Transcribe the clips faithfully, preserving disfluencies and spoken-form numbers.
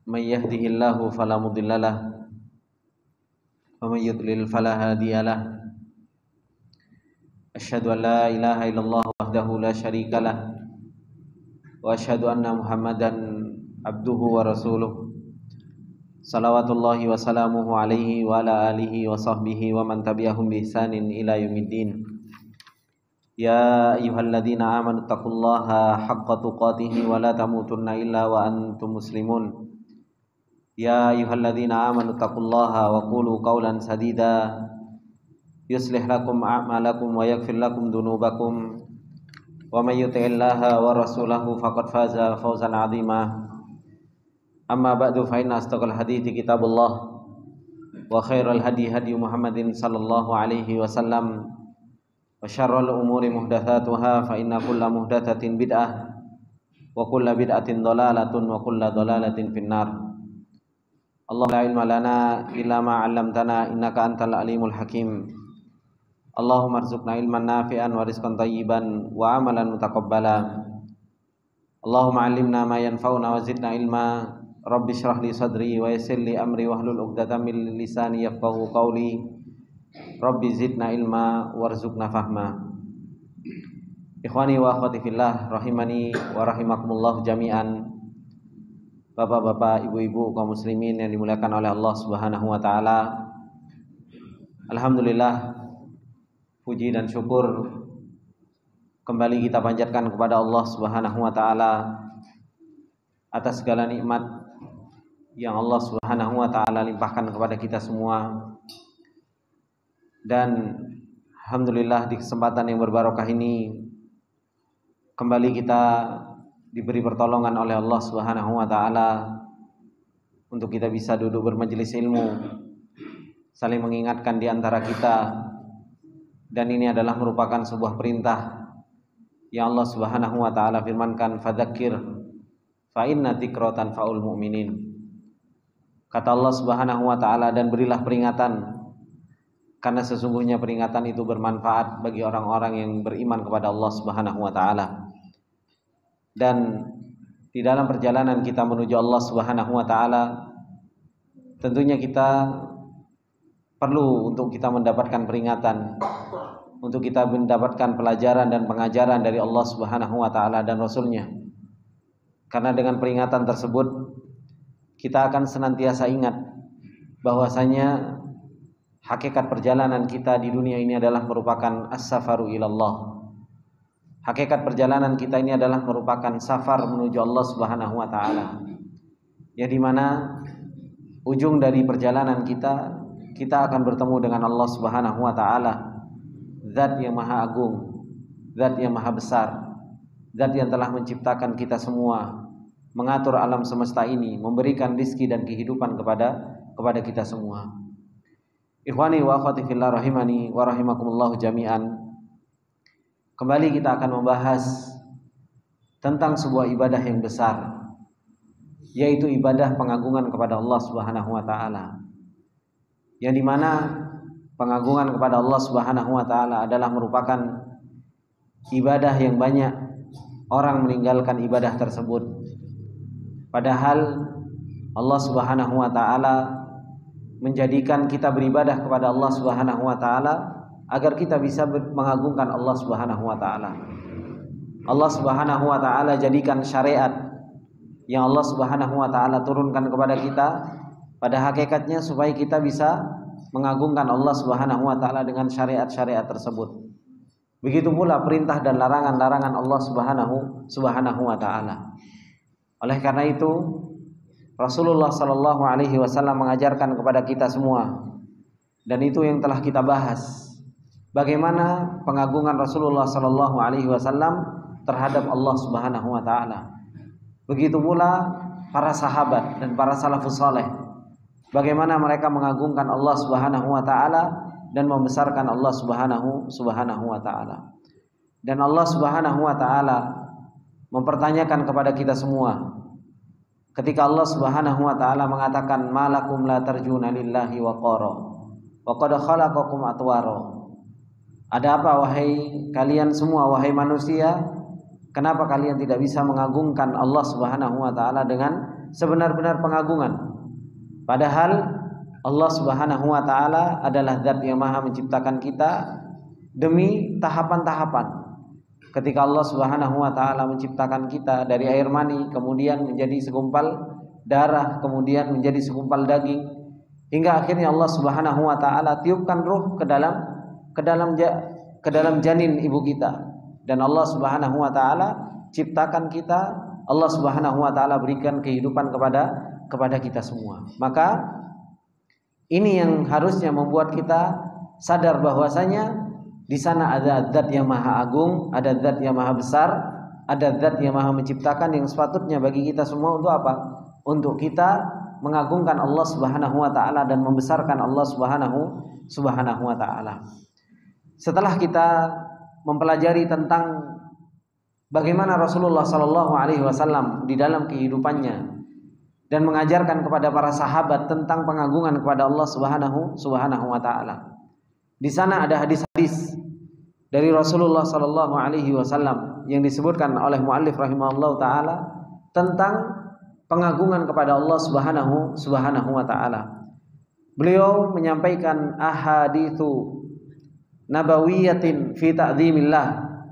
من يهده الله فلا مضل له ومن يضلل فلا هادي له أشهد أن لا إله إلا الله وحده لا شريك له وأشهد أن محمدا عبده ورسوله صلوات الله وسلامه عليه وعلى آله وصحبه ومن تبعهم بإحسان إلى يوم الدين يا أيها الذين آمنوا اتقوا الله حق تقاته ولا تموتن إلا وأنتم مسلمون يا أيها الذين آمنوا اتقوا الله وقولوا قولا سديدا يصلح لكم أعمالكم ويغفر لكم ذنوبكم ومن يطع الله ورسوله فقد فاز فوزا عظيما أما بعد فإن أصدق الحديث كتاب الله وخير الهدي هدي محمد صلى الله عليه وسلم وشر الأمور محدثاتها فإن كل محدثة بدعة وكل بدعة ضلالة وكل ضلالة في النار Allah la ilma lana illa ma 'allamtana innaka antal alimul hakim. Allahumma arzuqna ilman nafi'an wa rizqan thayyiban wa amalan mutaqabbala. Allahumma 'allimna ma yanfa'una wa zidna ilma. Rabbi shrah li sadri wa yassir li amri wahlul 'uqdatam min lisani yafqahu qawli. Rabbi zidna ilma warzuqna fahma. Ikhwani wa akhwati fillah rahimani wa rahimakumullah jami'an. Bapak-bapak, ibu-ibu, kaum muslimin yang dimuliakan oleh Allah Subhanahu wa taala. Alhamdulillah, puji dan syukur kembali kita panjatkan kepada Allah Subhanahu wa taala atas segala nikmat yang Allah Subhanahu wa taala limpahkan kepada kita semua. Dan alhamdulillah di kesempatan yang berbarokah ini kembali kita diberi pertolongan oleh Allah Subhanahu wa taala untuk kita bisa duduk bermajelis ilmu, saling mengingatkan di antara kita, dan ini adalah merupakan sebuah perintah yang Allah Subhanahu wa taala firmankan, fadzakir fa inna dzikra tanfa'ul mu'minin. Kata Allah Subhanahu wa taala, dan berilah peringatan karena sesungguhnya peringatan itu bermanfaat bagi orang-orang yang beriman kepada Allah Subhanahu wa taala. Dan di dalam perjalanan kita menuju Allah Subhanahu wa taala, tentunya kita perlu untuk kita mendapatkan peringatan, untuk kita mendapatkan pelajaran dan pengajaran dari Allah Subhanahu wa taala dan Rasul-Nya. Karena dengan peringatan tersebut kita akan senantiasa ingat bahwasanya hakikat perjalanan kita di dunia ini adalah merupakan as-safaru ilallah. Hakikat perjalanan kita ini adalah merupakan safar menuju Allah Subhanahu wa taala. Yang dimana ujung dari perjalanan kita, kita akan bertemu dengan Allah Subhanahu wa taala, Zat yang maha agung, Zat yang maha besar, Zat yang telah menciptakan kita semua, mengatur alam semesta ini, memberikan rizki dan kehidupan kepada kepada kita semua. Ikhwani wa akhwati fillah rahimani wa rahimakumullah jami'an. Kembali kita akan membahas tentang sebuah ibadah yang besar, yaitu ibadah pengagungan kepada Allah Subhanahu wa taala. Yang dimana pengagungan kepada Allah Subhanahu wa taala adalah merupakan ibadah yang banyak orang meninggalkan ibadah tersebut. Padahal Allah Subhanahu wa taala menjadikan kita beribadah kepada Allah Subhanahu wa taala agar kita bisa mengagungkan Allah Subhanahu wa taala. Allah Subhanahu wa taala jadikan syariat yang Allah Subhanahu wa taala turunkan kepada kita pada hakikatnya supaya kita bisa mengagungkan Allah Subhanahu wa taala dengan syariat-syariat tersebut. Begitu pula perintah dan larangan-larangan Allah Subhanahu Subhanahu wa taala. Oleh karena itu Rasulullah sallallahu alaihi wasallam mengajarkan kepada kita semua, dan itu yang telah kita bahas, bagaimana pengagungan Rasulullah sallallahu alaihi wasallam terhadap Allah Subhanahu wa taala. Begitu pula para sahabat dan para salafus saleh, bagaimana mereka mengagungkan Allah Subhanahu wa taala dan membesarkan Allah Subhanahu Subhanahu wa taala. Dan Allah Subhanahu wa taala mempertanyakan kepada kita semua ketika Allah Subhanahu wa taala mengatakan, malakum la tarjuna lillahi waqara wa qad khalaqakum atwara. Ada apa wahai kalian semua, wahai manusia, kenapa kalian tidak bisa mengagungkan Allah Subhanahu wa taala dengan sebenar-benar pengagungan. Padahal Allah Subhanahu wa taala adalah zat yang maha menciptakan kita demi tahapan-tahapan. Ketika Allah Subhanahu wa taala menciptakan kita dari air mani, kemudian menjadi segumpal darah, kemudian menjadi segumpal daging, hingga akhirnya Allah Subhanahu wa taala tiupkan ruh ke dalam ke dalam ke dalam janin ibu kita. Dan Allah Subhanahu wa taala ciptakan kita, Allah Subhanahu wa taala berikan kehidupan kepada kepada kita semua. Maka ini yang harusnya membuat kita sadar bahwasanya di sana ada zat yang maha agung, ada zat yang maha besar, ada zat yang maha menciptakan, yang sepatutnya bagi kita semua untuk apa? Untuk kita mengagungkan Allah Subhanahu wa taala dan membesarkan Allah Subhanahu Subhanahu wa taala. Setelah kita mempelajari tentang bagaimana Rasulullah Shallallahu Alaihi Wasallam di dalam kehidupannya dan mengajarkan kepada para sahabat tentang pengagungan kepada Allah Subhanahu Subhanahu wa taala. Di sana ada hadis-hadis dari Rasulullah Shallallahu Alaihi Wasallam yang disebutkan oleh muallif rahimahullah taala tentang pengagungan kepada Allah Subhanahu Subhanahu wa taala. Beliau menyampaikan ahaditsu nabawiyatin fi ta'zimillah,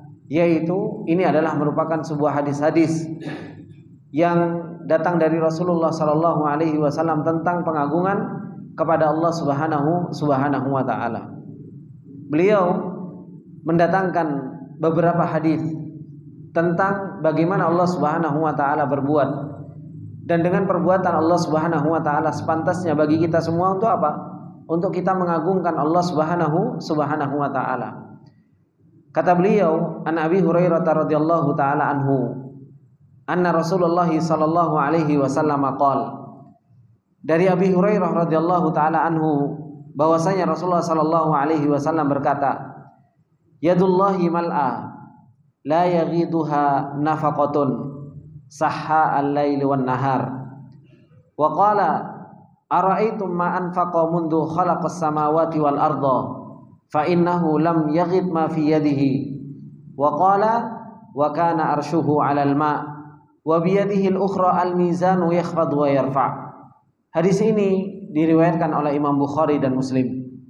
yaitu ini adalah merupakan sebuah hadis-hadis yang datang dari Rasulullah Shallallahu Alaihi Wasallam tentang pengagungan kepada Allah Subhanahu Subhanahu wa taala. Beliau mendatangkan beberapa hadis tentang bagaimana Allah Subhanahu wa taala berbuat, dan dengan perbuatan Allah Subhanahu wa taala sepantasnya bagi kita semua untuk apa? Untuk kita mengagungkan Allah Subhanahu Subhanahu wa taala. Kata beliau, an Abi Hurairah radhiyallahu taala anhu, anna Rasulullah sallallahu alaihi wasallam qala. Dari Abi Hurairah radhiyallahu taala anhu bahwasanya Rasulullah sallallahu alaihi wasallam berkata, yadullahi mal'a la yaghiduha nafaqatun sahha al-laili wan nahar. Wa qala ara'aitum ma anfaqa mundu khalaqas samawati wal arda fa innahu lam yaghid ma fi yadihi. Wa qala wa kana arshuhu 'alal ma' wa bi yadihi al-ukhra al-mizanu yakhfad wa yarfa'. Hadis ini diriwayatkan oleh Imam Bukhari dan Muslim.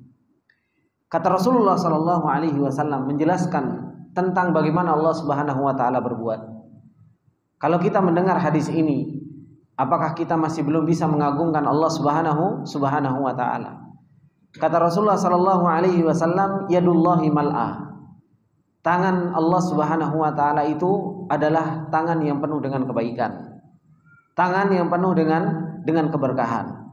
Kata Rasulullah sallallahu alaihi wasallam menjelaskan tentang bagaimana Allah Subhanahu wa taala berbuat. Kalau kita mendengar hadis ini, apakah kita masih belum bisa mengagungkan Allah Subhanahu Subhanahu wa taala? Kata Rasulullah sallallahu alaihi wasallam, yadullahi mal'a. Tangan Allah Subhanahu wa taala itu adalah tangan yang penuh dengan kebaikan. Tangan yang penuh dengan dengan keberkahan.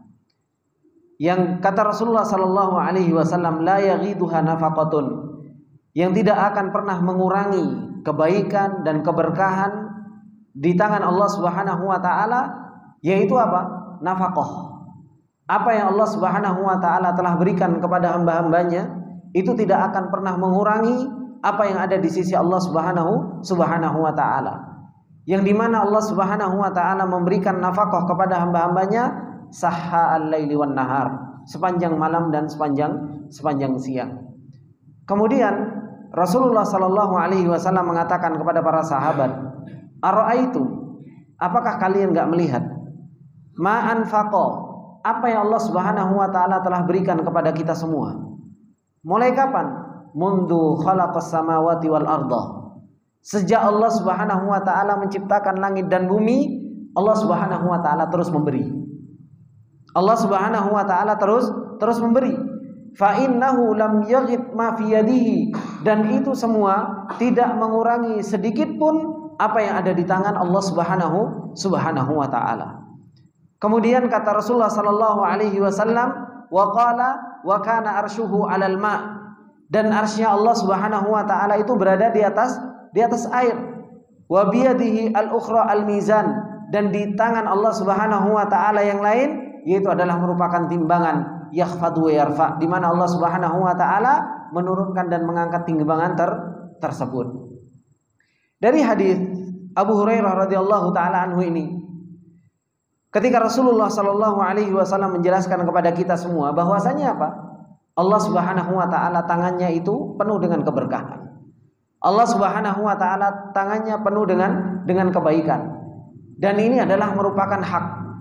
Yang kata Rasulullah sallallahu alaihi wasallam, la yaghiduha nafaqatun, yang tidak akan pernah mengurangi kebaikan dan keberkahan di tangan Allah Subhanahu wa taala, yaitu apa? Nafaqah. Apa yang Allah Subhanahu wa taala telah berikan kepada hamba-hambanya itu tidak akan pernah mengurangi apa yang ada di sisi Allah Subhanahu Subhanahu wa taala. Yang dimana Allah Subhanahu wa taala memberikan nafkah kepada hamba-hambanya sahha al-laili wan nahar, sepanjang malam dan sepanjang sepanjang siang. Kemudian Rasulullah sallallahu alaihi wasallam mengatakan kepada para sahabat, ara'aitum, apakah kalian enggak melihat ma anfaqa, apa yang Allah Subhanahu wa taala telah berikan kepada kita semua? Mulai kapan? Mundu khalaqas samawati wal arda. Sejak Allah Subhanahu wa taala menciptakan langit dan bumi, Allah Subhanahu wa taala terus memberi. Allah Subhanahu wa taala terus terus memberi. Fa innahu lam yaghid ma fi yadihi, dan itu semua tidak mengurangi sedikit pun apa yang ada di tangan Allah Subhanahu Subhanahu wa taala. Kemudian kata Rasulullah sallallahu alaihi wasallam, wa qala wa kana arshuhu 'alal ma', dan arsy-Nya Allah Subhanahu wa taala itu berada di atas di atas air. Wa biyadihi al-ukhra al-mizan, dan di tangan Allah Subhanahu wa taala yang lain yaitu adalah merupakan timbangan yakhfadu wa yarfa, di mana Allah Subhanahu wa taala menurunkan dan mengangkat timbangan ter tersebut. Dari hadis Abu Hurairah radhiyallahu taala anhu ini, ketika Rasulullah sallallahu alaihi wasallam menjelaskan kepada kita semua bahwasanya apa? Allah Subhanahu wa taala tangannya itu penuh dengan keberkahan. Allah Subhanahu wa taala tangannya penuh dengan dengan kebaikan. Dan ini adalah merupakan hak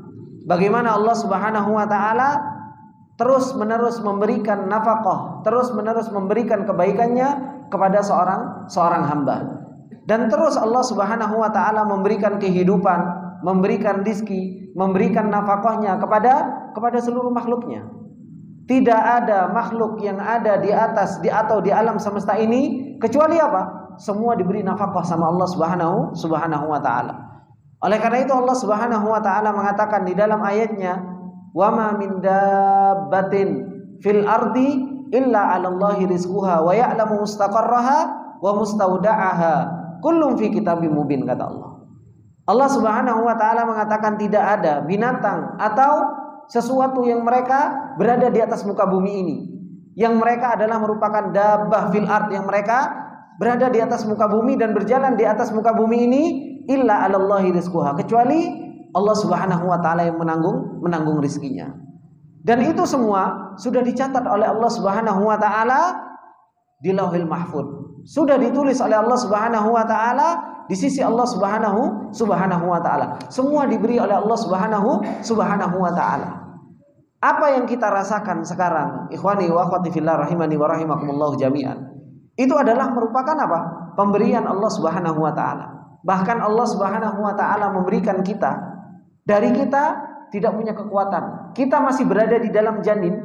bagaimana Allah Subhanahu wa taala terus-menerus memberikan nafkah, terus-menerus memberikan kebaikannya kepada seorang seorang hamba. Dan terus Allah Subhanahu wa taala memberikan kehidupan, memberikan rizki, memberikan nafkahnya kepada kepada seluruh makhluknya. Tidak ada makhluk yang ada di atas di atau di alam semesta ini kecuali apa? Semua diberi nafkah sama Allah Subhanahu Subhanahu wa taala. Oleh karena itu Allah Subhanahu wa taala mengatakan di dalam ayatnya, "Wa ma min dabbatin fil ardi illa 'alallahi rizquha wa ya'lamu mustaqarraha wa mustawda'aha kullun fi kitabim mubin," kata Allah. Allah Subhanahu wa taala mengatakan tidak ada binatang atau sesuatu yang mereka berada di atas muka bumi ini, yang mereka adalah merupakan dabbah fil ard, yang mereka berada di atas muka bumi dan berjalan di atas muka bumi ini, illa 'alallahi rizquha, kecuali Allah Subhanahu wa taala yang menanggung menanggung rizkinya. Dan itu semua sudah dicatat oleh Allah Subhanahu wa taala di Lauhil Mahfuz. Sudah ditulis oleh Allah Subhanahu wa taala di sisi Allah Subhanahu Subhanahu wa taala. Semua diberi oleh Allah Subhanahu Subhanahu wa taala. Apa yang kita rasakan sekarang, ikhwani wa akhwati fillah rahimani wa rahimakumullah jami'an, itu adalah merupakan apa? Pemberian Allah Subhanahu wa taala. Bahkan Allah Subhanahu wa taala memberikan kita, dari kita tidak punya kekuatan, kita masih berada di dalam janin.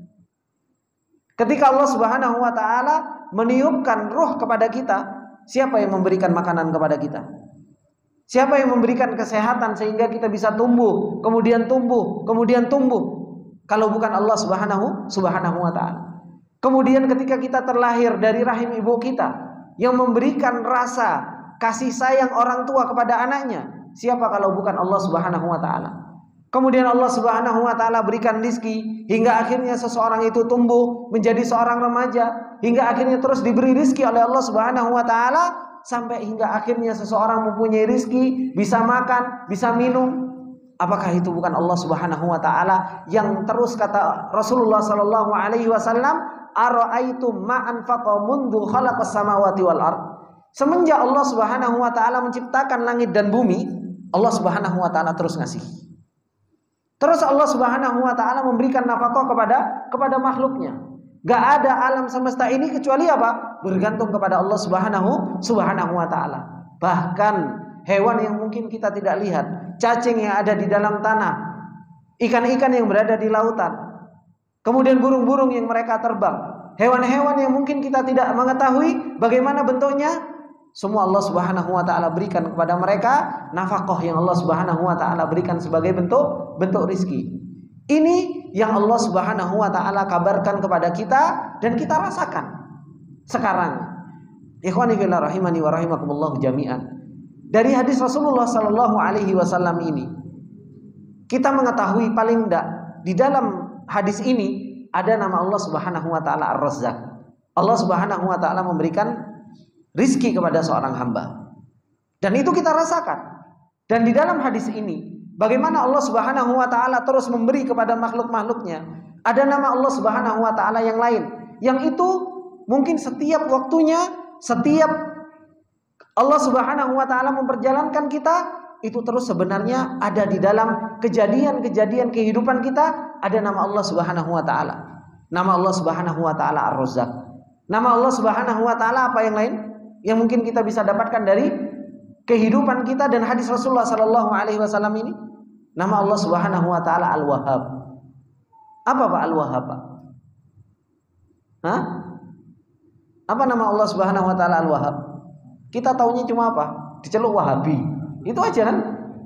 Ketika Allah Subhanahu wa taala meniupkan ruh kepada kita, siapa yang memberikan makanan kepada kita? Siapa yang memberikan kesehatan sehingga kita bisa tumbuh, kemudian tumbuh, kemudian tumbuh? Kalau bukan Allah Subhanahu Subhanahu wa taala. Kemudian ketika kita terlahir dari rahim ibu kita, yang memberikan rasa kasih sayang orang tua kepada anaknya, siapa kalau bukan Allah Subhanahu wa taala? Kemudian Allah Subhanahu wa taala berikan rizki hingga akhirnya seseorang itu tumbuh menjadi seorang remaja, hingga akhirnya terus diberi rizki oleh Allah Subhanahu wa taala, sampai hingga akhirnya seseorang mempunyai rizki, bisa makan, bisa minum. Apakah itu bukan Allah Subhanahu wa taala yang terus, kata Rasulullah sallallahu alaihi wasallam, "Ara'aitum ma anfaqa mundu khalaqas samawati wal ard." Semenjak Allah Subhanahu wa taala menciptakan langit dan bumi, Allah Subhanahu wa taala terus ngasih. Terus Allah Subhanahu wa taala memberikan nafkah kepada kepada makhluknya. Gak ada alam semesta ini kecuali apa? Bergantung kepada Allah Subhanahu Subhanahu wa taala. Bahkan hewan yang mungkin kita tidak lihat, cacing yang ada di dalam tanah, ikan-ikan yang berada di lautan, kemudian burung-burung yang mereka terbang, hewan-hewan yang mungkin kita tidak mengetahui bagaimana bentuknya, semua Allah Subhanahu wa taala berikan kepada mereka nafkah yang Allah Subhanahu wa taala berikan sebagai bentuk bentuk rizki. Ini yang Allah Subhanahu wa taala kabarkan kepada kita dan kita rasakan sekarang. Ikhwani fillah rahimani wa rahimakumullah jami'an. Dari hadis Rasulullah sallallahu alaihi wasallam ini, kita mengetahui paling tidak di dalam hadis ini ada nama Allah Subhanahu wa taala Ar-Razzaq. Allah Subhanahu wa taala memberikan rizki kepada seorang hamba. Dan itu kita rasakan. Dan di dalam hadis ini, bagaimana Allah Subhanahu wa taala terus memberi kepada makhluk-makhluknya. Ada nama Allah Subhanahu wa taala yang lain, yang itu mungkin setiap waktunya, setiap Allah Subhanahu wa taala memperjalankan kita, itu terus sebenarnya ada di dalam kejadian-kejadian kehidupan kita, ada nama Allah Subhanahu wa taala. Nama Allah Subhanahu wa taala Ar-Razzaq. Nama Allah Subhanahu wa taala apa yang lain yang mungkin kita bisa dapatkan dari kehidupan kita dan hadis Rasulullah sallallahu alaihi wasallam ini? Nama Allah Subhanahu wa taala Al-Wahhab. Apa Pak Al-Wahhab, Pak? Hah? Apa nama Allah Subhanahu wa taala Al-Wahhab? Kita taunya cuma apa? Diceluk Wahabi. Itu aja kan?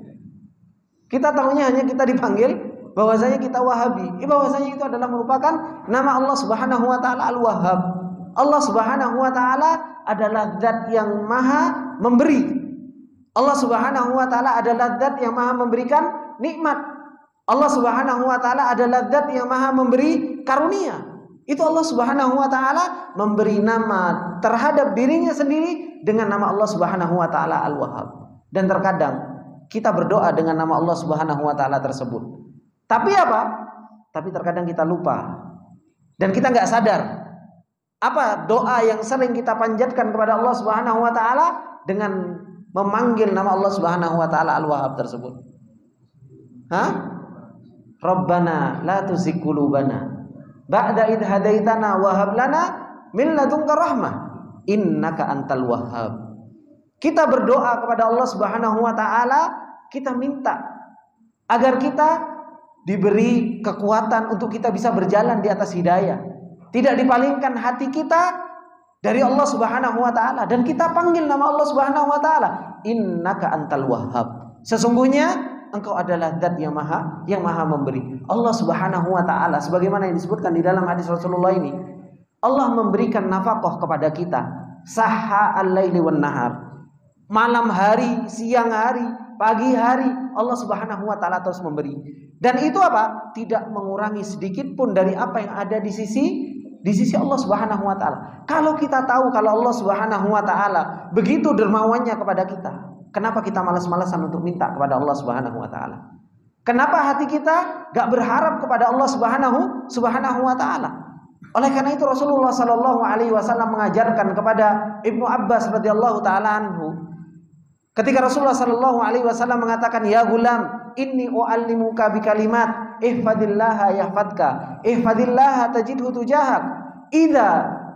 Kita taunya hanya kita dipanggil bahwasanya kita Wahabi. Eh, bahwasanya itu adalah merupakan nama Allah Subhanahu wa taala Al-Wahhab. Allah Subhanahu wa taala adalah zat yang maha memberi. Allah Subhanahu wa taala adalah zat yang maha memberikan nikmat. Allah Subhanahu wa taala adalah zat yang maha memberi karunia. Itu Allah Subhanahu wa taala memberi nama terhadap dirinya sendiri dengan nama Allah Subhanahu wa taala Al-Wahhab. Dan terkadang kita berdoa dengan nama Allah Subhanahu wa taala tersebut. Tapi apa? Tapi terkadang kita lupa. Dan kita nggak sadar apa doa yang sering kita panjatkan kepada Allah Subhanahu wa taala dengan memanggil nama Allah Subhanahu wa taala Al-Wahhab tersebut. Hah? Rabbana la tuzigh qulubana ba'da idh hadaitana wa hab lana min ladunka rahmah innaka antal wahhab. Kita berdoa kepada Allah Subhanahu wa taala, kita minta agar kita diberi kekuatan untuk kita bisa berjalan di atas hidayah. Tidak dipalingkan hati kita dari Allah Subhanahu wa taala, dan kita panggil nama Allah Subhanahu wa taala, innaka antal wahhab. Sesungguhnya Engkau adalah zat yang maha yang maha memberi. Allah Subhanahu wa taala sebagaimana yang disebutkan di dalam hadis Rasulullah ini, Allah memberikan nafkah kepada kita sahha al-laili wan nahar. Malam hari, siang hari, pagi hari, Allah Subhanahu wa taala terus memberi. Dan itu apa? Tidak mengurangi sedikit pun dari apa yang ada di sisi di sisi Allah Subhanahu wa taala. Kalau kita tahu kalau Allah Subhanahu wa taala begitu dermawannya kepada kita, kenapa kita malas-malasan untuk minta kepada Allah Subhanahu wa taala? Kenapa hati kita gak berharap kepada Allah Subhanahu Subhanahu wa taala? Oleh karena itu Rasulullah sallallahu alaihi wasallam mengajarkan kepada Ibnu Abbas radhiyallahu taala anhu, ketika Rasulullah sallallahu alaihi wasallam mengatakan, "Ya gulam, inni uallimuka bikalimat, ihfadillaha yahfadka, ihfadillaha tajidhu tujahak, idza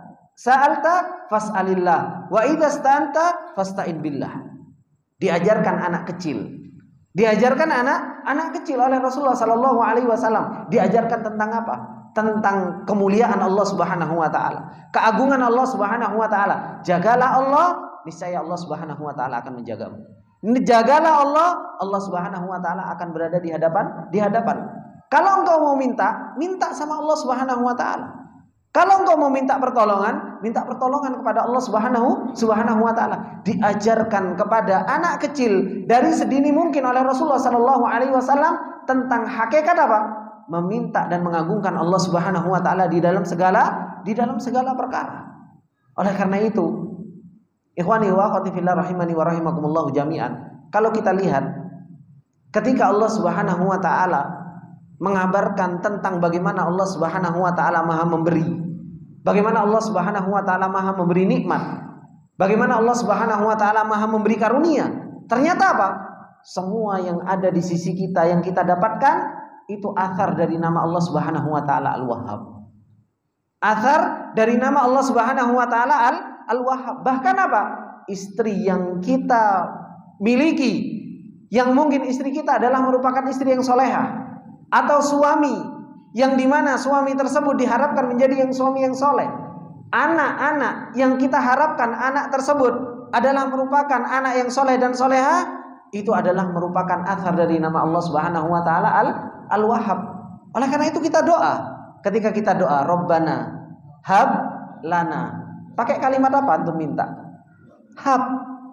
sa'alta fas'alillah, wa idza sta'anta fasta'in billah." Diajarkan anak kecil, diajarkan anak anak kecil oleh Rasulullah sallallahu alaihi wasallam, diajarkan tentang apa? Tentang kemuliaan Allah Subhanahu wa taala, keagungan Allah Subhanahu wa taala. Jagalah Allah, niscaya Allah Subhanahu wa taala akan menjagamu. Jagalah Allah, Allah Subhanahu wa taala akan berada di hadapan di hadapan. Kalau engkau mau minta, minta sama Allah Subhanahu wa taala. Kalau engkau mau minta pertolongan, minta pertolongan kepada Allah Subhanahu Subhanahu wa taala. Diajarkan kepada anak kecil dari sedini mungkin oleh Rasulullah sallallahu alaihi wasallam tentang hakikat apa? Meminta dan mengagungkan Allah Subhanahu wa taala di dalam segala di dalam segala perkara. Oleh karena itu, ikhwani wa akhwati fillah rahimani wa rahimakumullah jami'an, kalau kita lihat ketika Allah Subhanahu wa taala mengabarkan tentang bagaimana Allah Subhanahu wa taala Maha memberi, bagaimana Allah Subhanahu wa taala Maha memberi nikmat, bagaimana Allah Subhanahu wa taala Maha memberi karunia, ternyata apa? Semua yang ada di sisi kita yang kita dapatkan itu athar dari nama Allah Subhanahu wa taala Al-Wahhab. Athar dari nama Allah Subhanahu wa taala Al Al-Wahhab. Bahkan apa? Istri yang kita miliki, yang mungkin istri kita adalah merupakan istri yang solehah, atau suami yang dimana suami tersebut diharapkan menjadi yang suami yang soleh. Anak-anak yang kita harapkan anak tersebut adalah merupakan anak yang soleh dan solehah, itu adalah merupakan athar dari nama Allah Subhanahu wa taala Al Al-Wahhab. Oleh karena itu kita doa. Ketika kita doa, Rabbana hab lana, pakai kalimat apa untuk minta? Hab.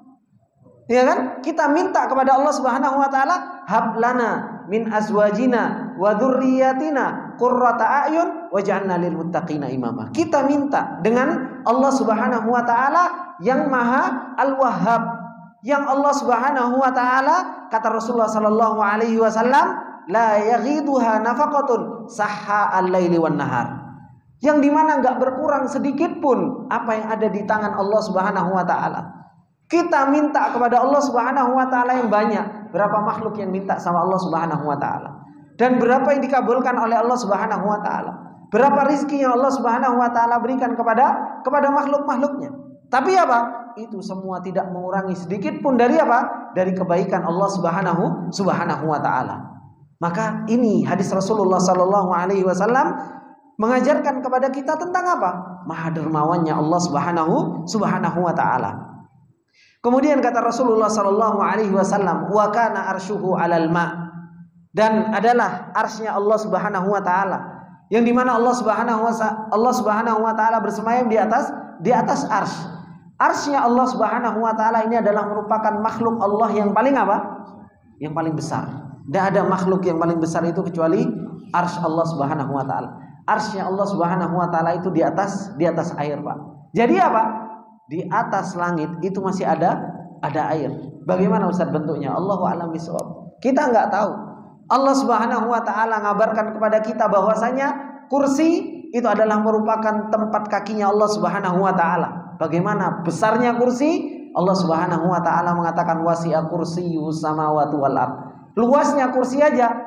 Ya kan? Kita minta kepada Allah Subhanahu wa taala, hab lana min azwajina wa dzurriyyatina qurrata a'yun waj'alna lil muttaqina imama. Kita minta dengan Allah Subhanahu wa taala yang Maha Al-Wahhab, yang Allah Subhanahu wa taala kata Rasulullah sallallahu alaihi wasallam, la yaghiduha nafaqatun sahha al-laili wan nahar, yang dimana enggak berkurang sedikit pun apa yang ada di tangan Allah Subhanahu wa taala. Kita minta kepada Allah Subhanahu wa taala yang banyak. Berapa makhluk yang minta sama Allah Subhanahu wa taala? Dan berapa yang dikabulkan oleh Allah Subhanahu wa taala? Berapa rizki yang Allah Subhanahu wa taala berikan kepada kepada makhluk-makhluknya? Tapi apa? Itu semua tidak mengurangi sedikit pun dari apa? Dari kebaikan Allah Subhanahu Subhanahu wa taala. Maka ini hadis Rasulullah sallallahu alaihi wasallam mengajarkan kepada kita tentang apa? Maha dermawannya Allah Subhanahu Subhanahu wa taala. Kemudian kata Rasulullah sallallahu alaihi wasallam, wa kana arsyuhu 'alal ma', dan adalah arsy-Nya Allah Subhanahu wa taala, yang dimana Allah Subhanahu wa Allah Subhanahu wa taala bersemayam di atas di atas arsy. Arsy-Nya Allah Subhanahu wa taala ini adalah merupakan makhluk Allah yang paling apa? Yang paling besar. Tidak ada makhluk yang paling besar itu kecuali arsy Allah Subhanahu wa taala. Arsy-Nya Allah Subhanahu wa taala itu di atas di atas air, Pak. Jadi apa? Di atas langit itu masih ada ada air. Bagaimana Ustaz bentuknya? Allahu a'lam bishawab. Kita enggak tahu. Allah Subhanahu wa taala ngabarkan kepada kita bahwasanya kursi itu adalah merupakan tempat kakinya Allah Subhanahu wa taala. Bagaimana besarnya kursi? Allah Subhanahu wa taala mengatakan wasi'a kursiyyus samawati wal ardh. Luasnya kursi aja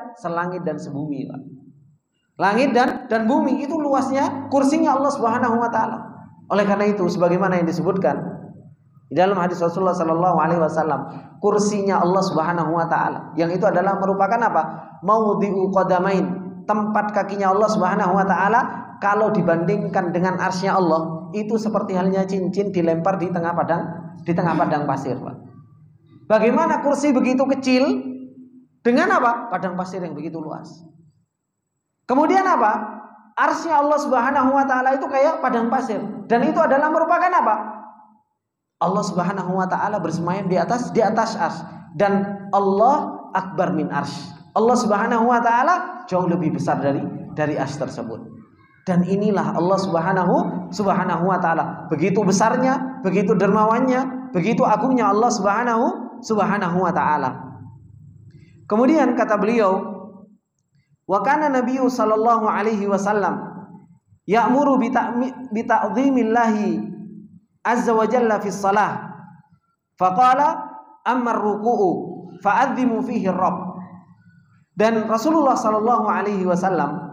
selangit dan sebumi, Pak. Langit dan dan bumi itu luasnya kursinya Allah Subhanahu wa taala. Oleh karena itu sebagaimana yang disebutkan di dalam hadis Rasulullah sallallahu alaihi wasallam, kursinya Allah Subhanahu wa taala yang itu adalah merupakan apa? Maudhi'u qadamain, tempat kakinya Allah Subhanahu wa taala. Kalau dibandingkan dengan arsy-Nya Allah, itu seperti halnya cincin dilempar di tengah padang di tengah padang pasir, Pak. Bagaimana kursi begitu kecil dengan apa? Padang pasir yang begitu luas. Kemudian apa? Arsy Allah Subhanahu wa taala itu kayak padang pasir, dan itu adalah merupakan apa? Allah Subhanahu wa taala bersemayam di atas di atas arsy, dan Allah akbar min arsy. Allah Subhanahu wa taala jauh lebih besar dari dari arsy tersebut. Dan inilah Allah Subhanahu Subhanahu wa taala. Begitu besarnya, begitu dermawannya, begitu agungnya Allah Subhanahu Subhanahu wa taala. Kemudian kata beliau, wa kana nabiyyu sallallahu alaihi wasallam ya'muru bi ta'dhimillahi azza wa jalla fi shalah. Faqala amma ar-ruku'u fa'adhimu fihi ar-rabb. Dan Rasulullah sallallahu alaihi wasallam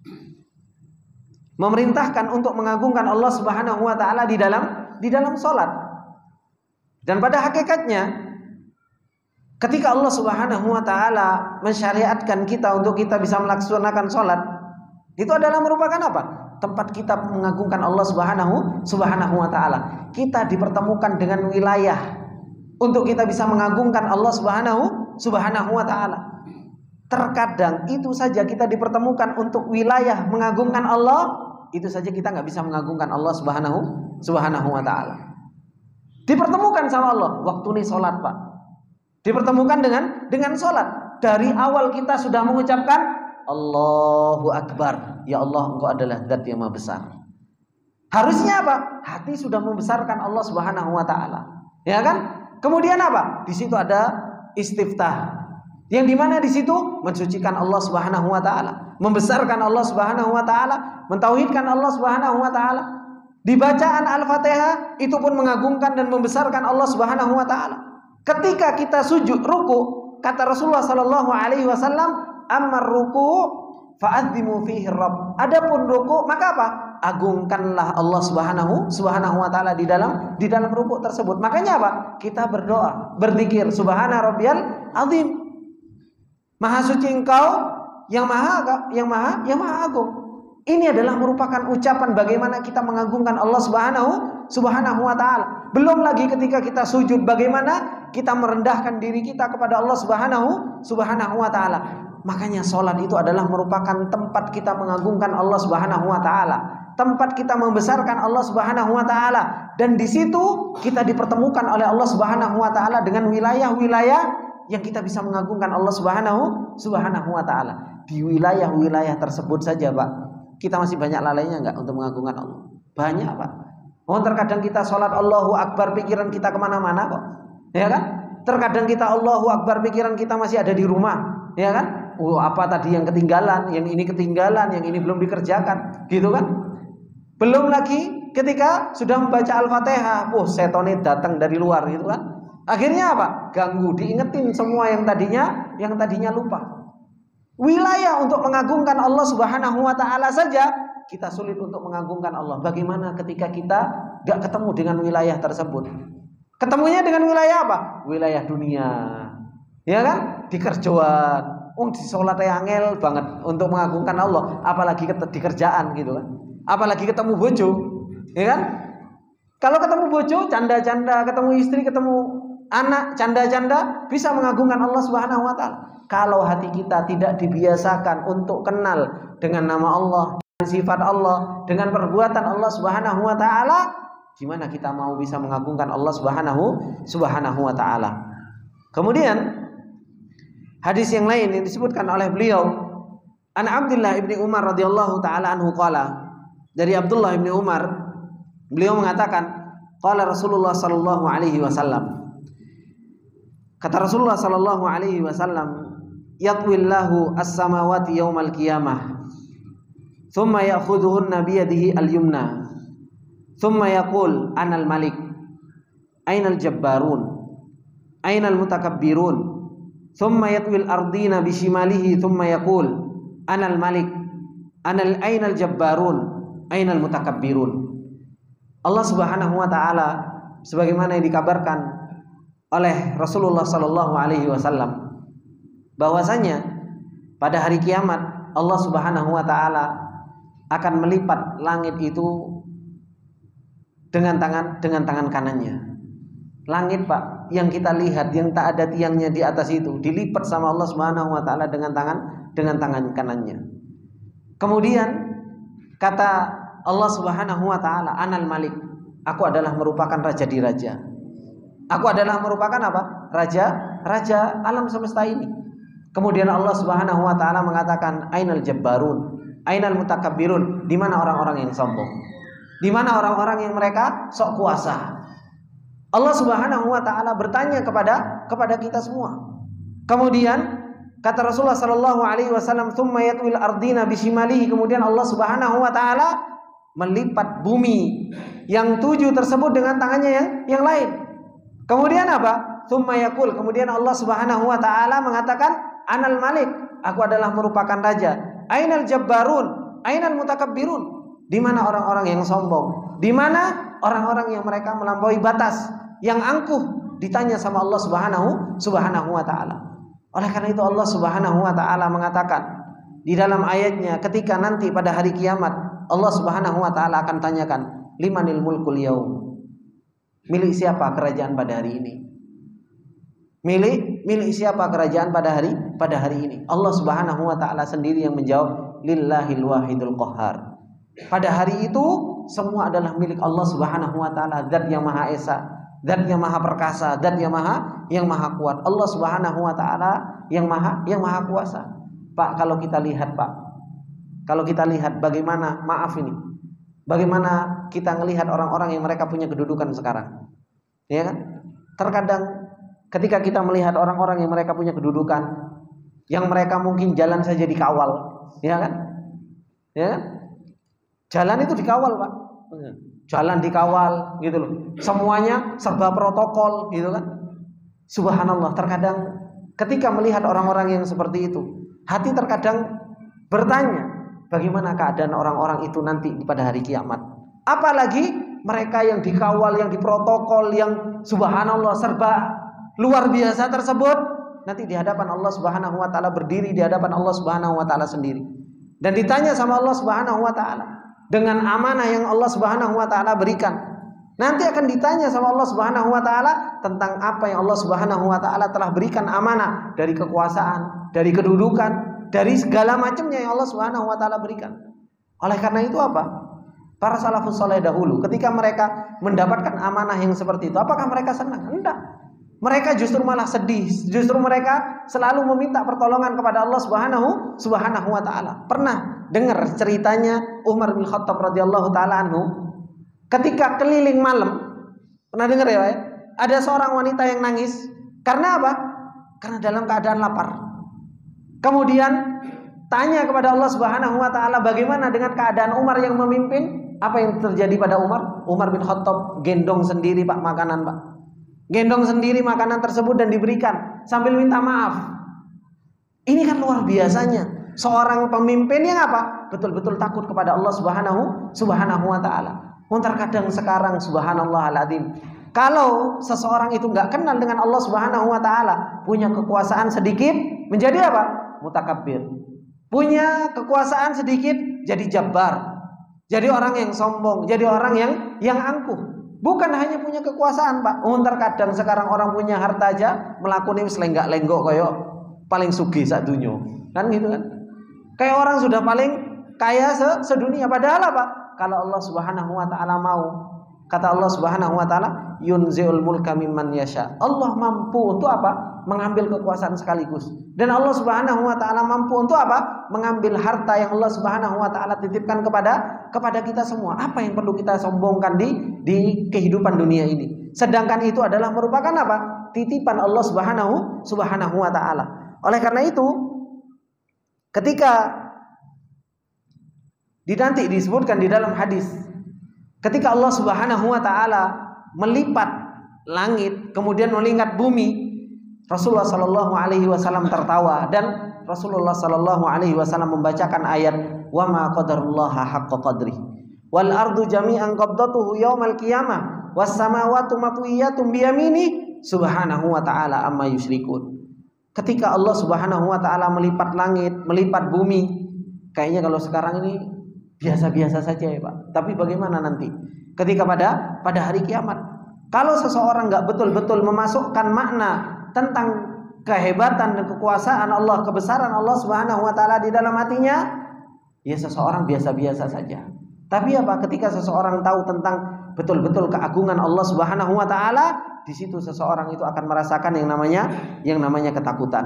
memerintahkan untuk mengagungkan Allah Subhanahu wa taala di dalam di dalam salat. Dan pada hakikatnya ketika Allah Subhanahu wa taala mensyariatkan kita untuk kita bisa melaksanakan salat, itu adalah merupakan apa? Tempat kita mengagungkan Allah Subhanahu Subhanahu wa taala. Kita dipertemukan dengan wilayah untuk kita bisa mengagungkan Allah Subhanahu Subhanahu wa taala. Terkadang itu saja kita dipertemukan untuk wilayah mengagungkan Allah, itu saja kita nggak bisa mengagungkan Allah Subhanahu Subhanahu wa taala. Dipertemukan sama Allah waktu ini salat, Pak. Dipertemukan dengan dengan sholat. Dari awal kita sudah mengucapkan Allahu Akbar, ya Allah Engkau adalah zat yang maha besar. Harusnya apa? Hati sudah membesarkan Allah Subhanahu wa taala. Ya kan? Kemudian apa? Di situ ada istiftah. Yang dimana di situ mensucikan Allah Subhanahu wa taala, membesarkan Allah Subhanahu wa taala, mentauhidkan Allah Subhanahu wa taala. Di bacaan Al-Fatihah itu pun mengagungkan dan membesarkan Allah Subhanahu wa taala. Ketika kita sujud ruku, kata Rasulullah sallallahu alaihi wasallam, "Ammar ruku fa'adhimu fihi rabb." Adapun ruku, maka apa? Agungkanlah Allah Subhanahu Subhanahu wa taala di dalam di dalam ruku tersebut. Makanya apa? Kita berdoa, berzikir, subhana rabbiyal azim. Maha suci Engkau yang maha yang maha yang maha agung. Ini adalah merupakan ucapan bagaimana kita mengagungkan Allah Subhanahu Subhanahu wa taala. Belum lagi ketika kita sujud, bagaimana kita merendahkan diri kita kepada Allah Subhanahu Subhanahu wa taala. Makanya salat itu adalah merupakan tempat kita mengagungkan Allah Subhanahu wa taala, tempat kita membesarkan Allah Subhanahu wa taala, dan di situ kita dipertemukan oleh Allah Subhanahu wa taala dengan wilayah-wilayah yang kita bisa mengagungkan Allah Subhanahu Subhanahu wa taala. Di wilayah-wilayah tersebut saja, Pak, kita masih banyak lalainya enggak untuk mengagungkan Allah? Banyak, Pak. Oh, terkadang kita sholat Allahu Akbar, pikiran kita kemana-mana kok, ya kan? Terkadang kita Allahu Akbar, pikiran kita masih ada di rumah, ya kan? Oh, apa tadi yang ketinggalan, yang ini ketinggalan, yang ini belum dikerjakan, gitu kan? Belum lagi ketika sudah membaca Al-Fatihah, oh setonnya datang dari luar, gitu kan? Akhirnya apa? Ganggu, diingetin semua yang tadinya, yang tadinya lupa. Wilayah untuk mengagungkan Allah Subhanahu wa taala saja kita sulit untuk mengagungkan Allah. Bagaimana ketika kita gak ketemu dengan wilayah tersebut? Ketemunya dengan wilayah apa? Wilayah dunia, ya kan? Di kerjaan, oh di sholat angel banget untuk mengagungkan Allah. Apalagi di kerjaan gitu kan? Apalagi ketemu bojo, ya kan? Kalau ketemu bojo, canda-canda, ketemu istri, ketemu anak, canda-canda, bisa mengagungkan Allah Subhanahu wa taala. Kalau hati kita tidak dibiasakan untuk kenal dengan nama Allah, sifat Allah, dengan perbuatan Allah Subhanahu wa taala, gimana kita mau bisa mengagungkan Allah Subhanahu Subhanahu wa taala? Kemudian hadis yang lain yang disebutkan oleh beliau, an Abdullah ibni Umar radhiyallahu taala anhu qala, dari Abdullah ibni Umar, beliau mengatakan, qala Rasulullah sallallahu alaihi wasallam, kata Rasulullah sallallahu alaihi wasallam, yatwillahu as-samawati yaumal qiyamah thumma ya'khudhuhunna biyadihi al-yumna thumma yaqul anal malik ainal jabbarun ainal mutakabbirun thumma yatwil ardina bishimalihi thumma yaqul anal malik anal ainal jabbarun ainal mutakabbirun. Allah Subhanahu wa taala sebagaimana yang dikabarkan oleh Rasulullah sallallahu alaihi wasallam bahwasanya pada hari kiamat Allah Subhanahu wa taala akan melipat langit itu dengan tangan dengan tangan kanannya. Langit, Pak, yang kita lihat yang tak ada tiangnya di atas itu dilipat sama Allah Subhanahu wa taala dengan tangan dengan tangan kanannya. Kemudian kata Allah Subhanahu wa taala, Anal Malik, aku adalah merupakan raja di raja. Aku adalah merupakan apa? Raja, raja alam semesta ini. Kemudian Allah Subhanahu wa taala mengatakan, Ainal Jabbarun, Ainal Mutakabbirun, di mana orang-orang yang sombong? Di mana orang-orang yang mereka sok kuasa? Allah Subhanahu wa taala bertanya kepada kepada kita semua. Kemudian kata Rasulullah sallallahu alaihi wasallam, "Tsumma yatwil ardina bishimalihi." Kemudian Allah Subhanahu wa taala melipat bumi yang tujuh tersebut dengan tangannya yang yang lain. Kemudian apa? Tsumma yaqul. Kemudian Allah Subhanahu wa taala mengatakan, "Anal Malik, aku adalah merupakan raja." Ainal Jabbarun, ainal Mutakabbirun. Di mana orang-orang yang sombong? Di mana orang-orang yang mereka melampaui batas, yang angkuh? Ditanya sama Allah Subhanahu Subhanahu wa taala. Oleh karena itu Allah Subhanahu wa taala mengatakan di dalam ayatnya, ketika nanti pada hari kiamat Allah Subhanahu wa taala akan tanyakan, limanil mulkul yaum? Milik siapa kerajaan pada hari ini? Milik milik siapa kerajaan pada hari pada hari ini? Allah Subhanahu wa taala sendiri yang menjawab, lillahil wahidul qahhar. Pada hari itu semua adalah milik Allah Subhanahu wa taala, zat yang maha esa, zat yang maha perkasa, zat yang maha yang maha kuat. Allah Subhanahu wa taala yang maha yang maha kuasa. Pak, kalau kita lihat, Pak, kalau kita lihat bagaimana, maaf ini, bagaimana kita melihat orang-orang yang mereka punya kedudukan sekarang, ya kan? Terkadang ketika kita melihat orang-orang yang mereka punya kedudukan, yang mereka mungkin jalan saja dikawal, ya kan? Ya kan? Jalan itu dikawal, Pak. Jalan dikawal, gitu loh. Semuanya serba protokol, gitu kan? Subhanallah. Terkadang ketika melihat orang-orang yang seperti itu, hati terkadang bertanya, bagaimana keadaan orang-orang itu nanti pada hari kiamat? Apalagi mereka yang dikawal, yang diprotokol, yang subhanallah serba luar biasa tersebut, nanti di hadapan Allah Subhanahu wa taala, berdiri di hadapan Allah Subhanahu wa taala sendiri. Dan ditanya sama Allah Subhanahu wa taala dengan amanah yang Allah Subhanahu wa taala berikan. Nanti akan ditanya sama Allah Subhanahu wa taala tentang apa yang Allah Subhanahu wa taala telah berikan amanah dari kekuasaan, dari kedudukan, dari segala macamnya yang Allah Subhanahu wa taala berikan. Oleh karena itu apa? Para salafus saleh dahulu ketika mereka mendapatkan amanah yang seperti itu, apakah mereka senang? Enggak. Mereka justru malah sedih. Justru mereka selalu meminta pertolongan kepada Allah Subhanahu Subhanahu wa taala. Pernah dengar ceritanya Umar bin Khattab radhiyallahu taala anhu ketika keliling malam? Pernah dengar ya, Pak? Ada seorang wanita yang nangis karena apa? Karena dalam keadaan lapar. Kemudian tanya kepada Allah Subhanahu wa taala, bagaimana dengan keadaan Umar yang memimpin? Apa yang terjadi pada Umar? Umar bin Khattab gendong sendiri, Pak, makanan, Pak. Gendong sendiri makanan tersebut dan diberikan sambil minta maaf. Ini kan luar biasanya seorang pemimpin yang apa? Betul-betul takut kepada Allah Subhanahu Subhanahu wa taala. Terkadang sekarang subhanallah aladzim, kalau seseorang itu nggak kenal dengan Allah Subhanahu wa taala, punya kekuasaan sedikit menjadi apa? Mutakabbir. Punya kekuasaan sedikit jadi jabbar. Jadi orang yang sombong, jadi orang yang yang angkuh. Bukan hanya punya kekuasaan, Pak. Oh, terkadang sekarang orang punya harta aja melakukan selenggak-lenggok koyo paling sugih sak dunya. Kan gitu kan? Kayak orang sudah paling kaya sedunia. Padahal apa? Kalau Allah Subhanahu wa taala mau, kata Allah Subhanahu wa taala, yunzi'ul mulka mimman yasha. Allah mampu untuk apa? Mengambil kekuasaan sekaligus. Dan Allah Subhanahu wa taala mampu untuk apa? Mengambil harta yang Allah Subhanahu wa taala titipkan kepada kepada kita semua. Apa yang perlu kita sombongkan di di kehidupan dunia ini? Sedangkan itu adalah merupakan apa? Titipan Allah Subhanahu Subhanahu wa taala. Oleh karena itu, ketika di nanti disebutkan di dalam hadis, ketika Allah Subhanahu wa taala melipat langit kemudian melingkar bumi Rasulullah Shallallahu Alaihi Wasallam tertawa dan Rasulullah Shallallahu Alaihi Wasallam membacakan ayat wa ma qadarullaha haqqa qadri wal ardu jami'an qabdatuhu yaumal qiyamah was samawati matwiyatun biyamini subhanahu wa ta'ala amma yusyrikun. Ketika Allah Subhanahu wa ta'ala melipat langit, melipat bumi, kayaknya kalau sekarang ini biasa-biasa saja ya Pak. Tapi bagaimana nanti ketika pada pada hari kiamat? Kalau seseorang nggak betul-betul memasukkan makna tentang kehebatan dan kekuasaan Allah, kebesaran Allah Subhanahu wa ta'ala di dalam hatinya, ya seseorang biasa-biasa saja. Tapi apa? Ketika seseorang tahu tentang betul-betul keagungan Allah Subhanahu wa ta'ala, di situ seseorang itu akan merasakan yang namanya yang namanya ketakutan.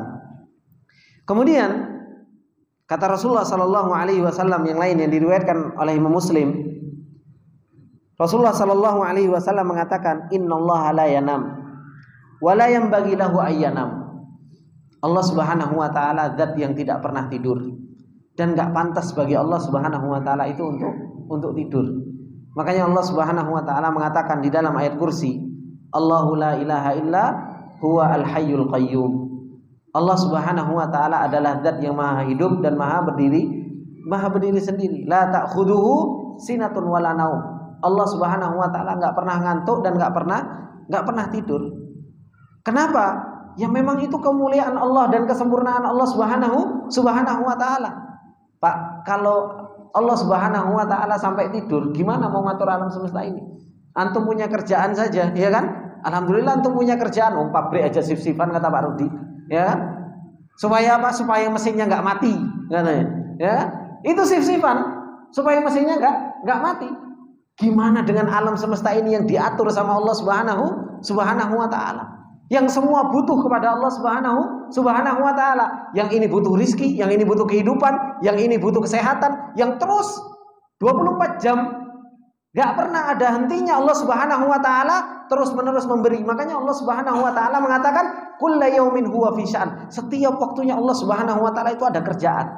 Kemudian kata Rasulullah Sallallahu Alaihi Wasallam yang lain yang diriwayatkan oleh Imam Muslim, Rasulullah Sallallahu Alaihi Wasallam mengatakan, Innallaha la yanam wa la yanbaghi lahu ayyanam. Allah Subhanahu wa ta'ala zat yang tidak pernah tidur dan gak pantas bagi Allah Subhanahu wa ta'ala itu untuk untuk tidur. Makanya Allah Subhanahu wa ta'ala mengatakan di dalam ayat kursi, Allahu la ilaha illa huwa al-hayyul qayyum. Allah Subhanahu wa ta'ala adalah zat yang maha hidup dan maha berdiri, maha berdiri sendiri. La ta'khuduhu sinatun wala naum. Allah Subhanahu wa ta'ala enggak pernah ngantuk dan enggak pernah enggak pernah tidur. Kenapa? Ya memang itu kemuliaan Allah dan kesempurnaan Allah Subhanahu Subhanahu wa ta'ala. Pak, kalau Allah Subhanahu wa ta'ala sampai tidur, gimana mau ngatur alam semesta ini? Antum punya kerjaan saja, ya kan? Alhamdulillah antum punya kerjaan. Oh, pabrik aja sif-sifan kata Pak Rudi, ya kan? Supaya apa? Supaya mesinnya nggak mati, katanya. Ya, itu sif-sifan supaya mesinnya nggak nggak mati. Gimana dengan alam semesta ini yang diatur sama Allah Subhanahu Subhanahu wa ta'ala? Yang semua butuh kepada Allah Subhanahu Subhanahu wa ta'ala. Yang ini butuh rizki, yang ini butuh kehidupan, yang ini butuh kesehatan, yang terus dua puluh empat jam gak pernah ada hentinya Allah Subhanahu wa ta'ala terus menerus memberi. Makanya Allah Subhanahu wa ta'ala mengatakan kulla yaumin huwa fi sya'an. Setiap waktunya Allah Subhanahu wa ta'ala itu ada kerjaan.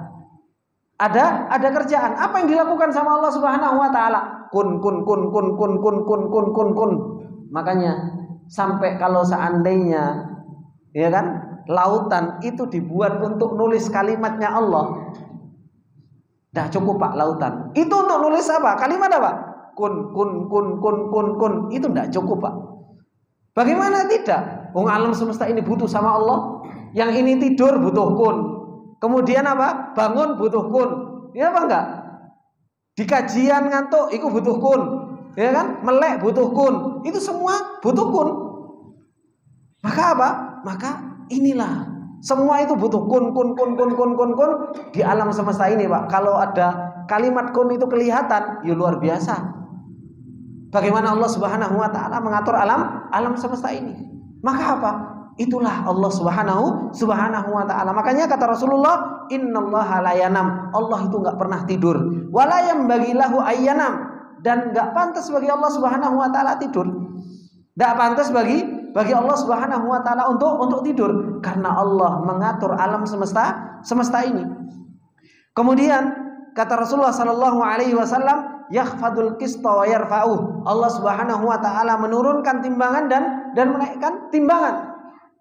Ada ada kerjaan. Apa yang dilakukan sama Allah Subhanahu wa ta'ala? Kun kun kun kun kun kun kun kun kun kun. Makanya sampai kalau seandainya ya kan lautan itu dibuat untuk nulis kalimatnya Allah, dah cukup Pak lautan. Itu untuk nulis apa? Kalimat apa? Kun kun kun kun kun kun. Itu tidak cukup Pak. Bagaimana tidak? Wong alam semesta ini butuh sama Allah. Yang ini tidur butuh kun. Kemudian apa? Bangun butuh kun. Ya apa enggak? Di kajian ngantuk itu butuh kun. Ya kan? Melek butuh kun. Itu semua butuh kun. Maka apa? Maka inilah semua itu butuh kun kun kun kun kun kun kun di alam semesta ini Pak. Kalau ada kalimat kun itu kelihatan, ya luar biasa. Bagaimana Allah Subhanahu wa ta'ala mengatur alam alam semesta ini. Maka apa? Itulah Allah Subhanahu Subhanahu wa ta'ala. Makanya kata Rasulullah, Innallaha la yanam. Allah itu enggak pernah tidur. Wala yanbaghi lahu ayyanam. Dan enggak pantas bagi Allah Subhanahu wa ta'ala tidur. Enggak pantas bagi bagi Allah Subhanahu wa ta'ala untuk untuk tidur karena Allah mengatur alam semesta semesta ini. Kemudian kata Rasulullah sallallahu alaihi wasallam, yakhfadul qista wa yarfa'uh. Allah Subhanahu wa ta'ala menurunkan timbangan dan dan menaikkan timbangan.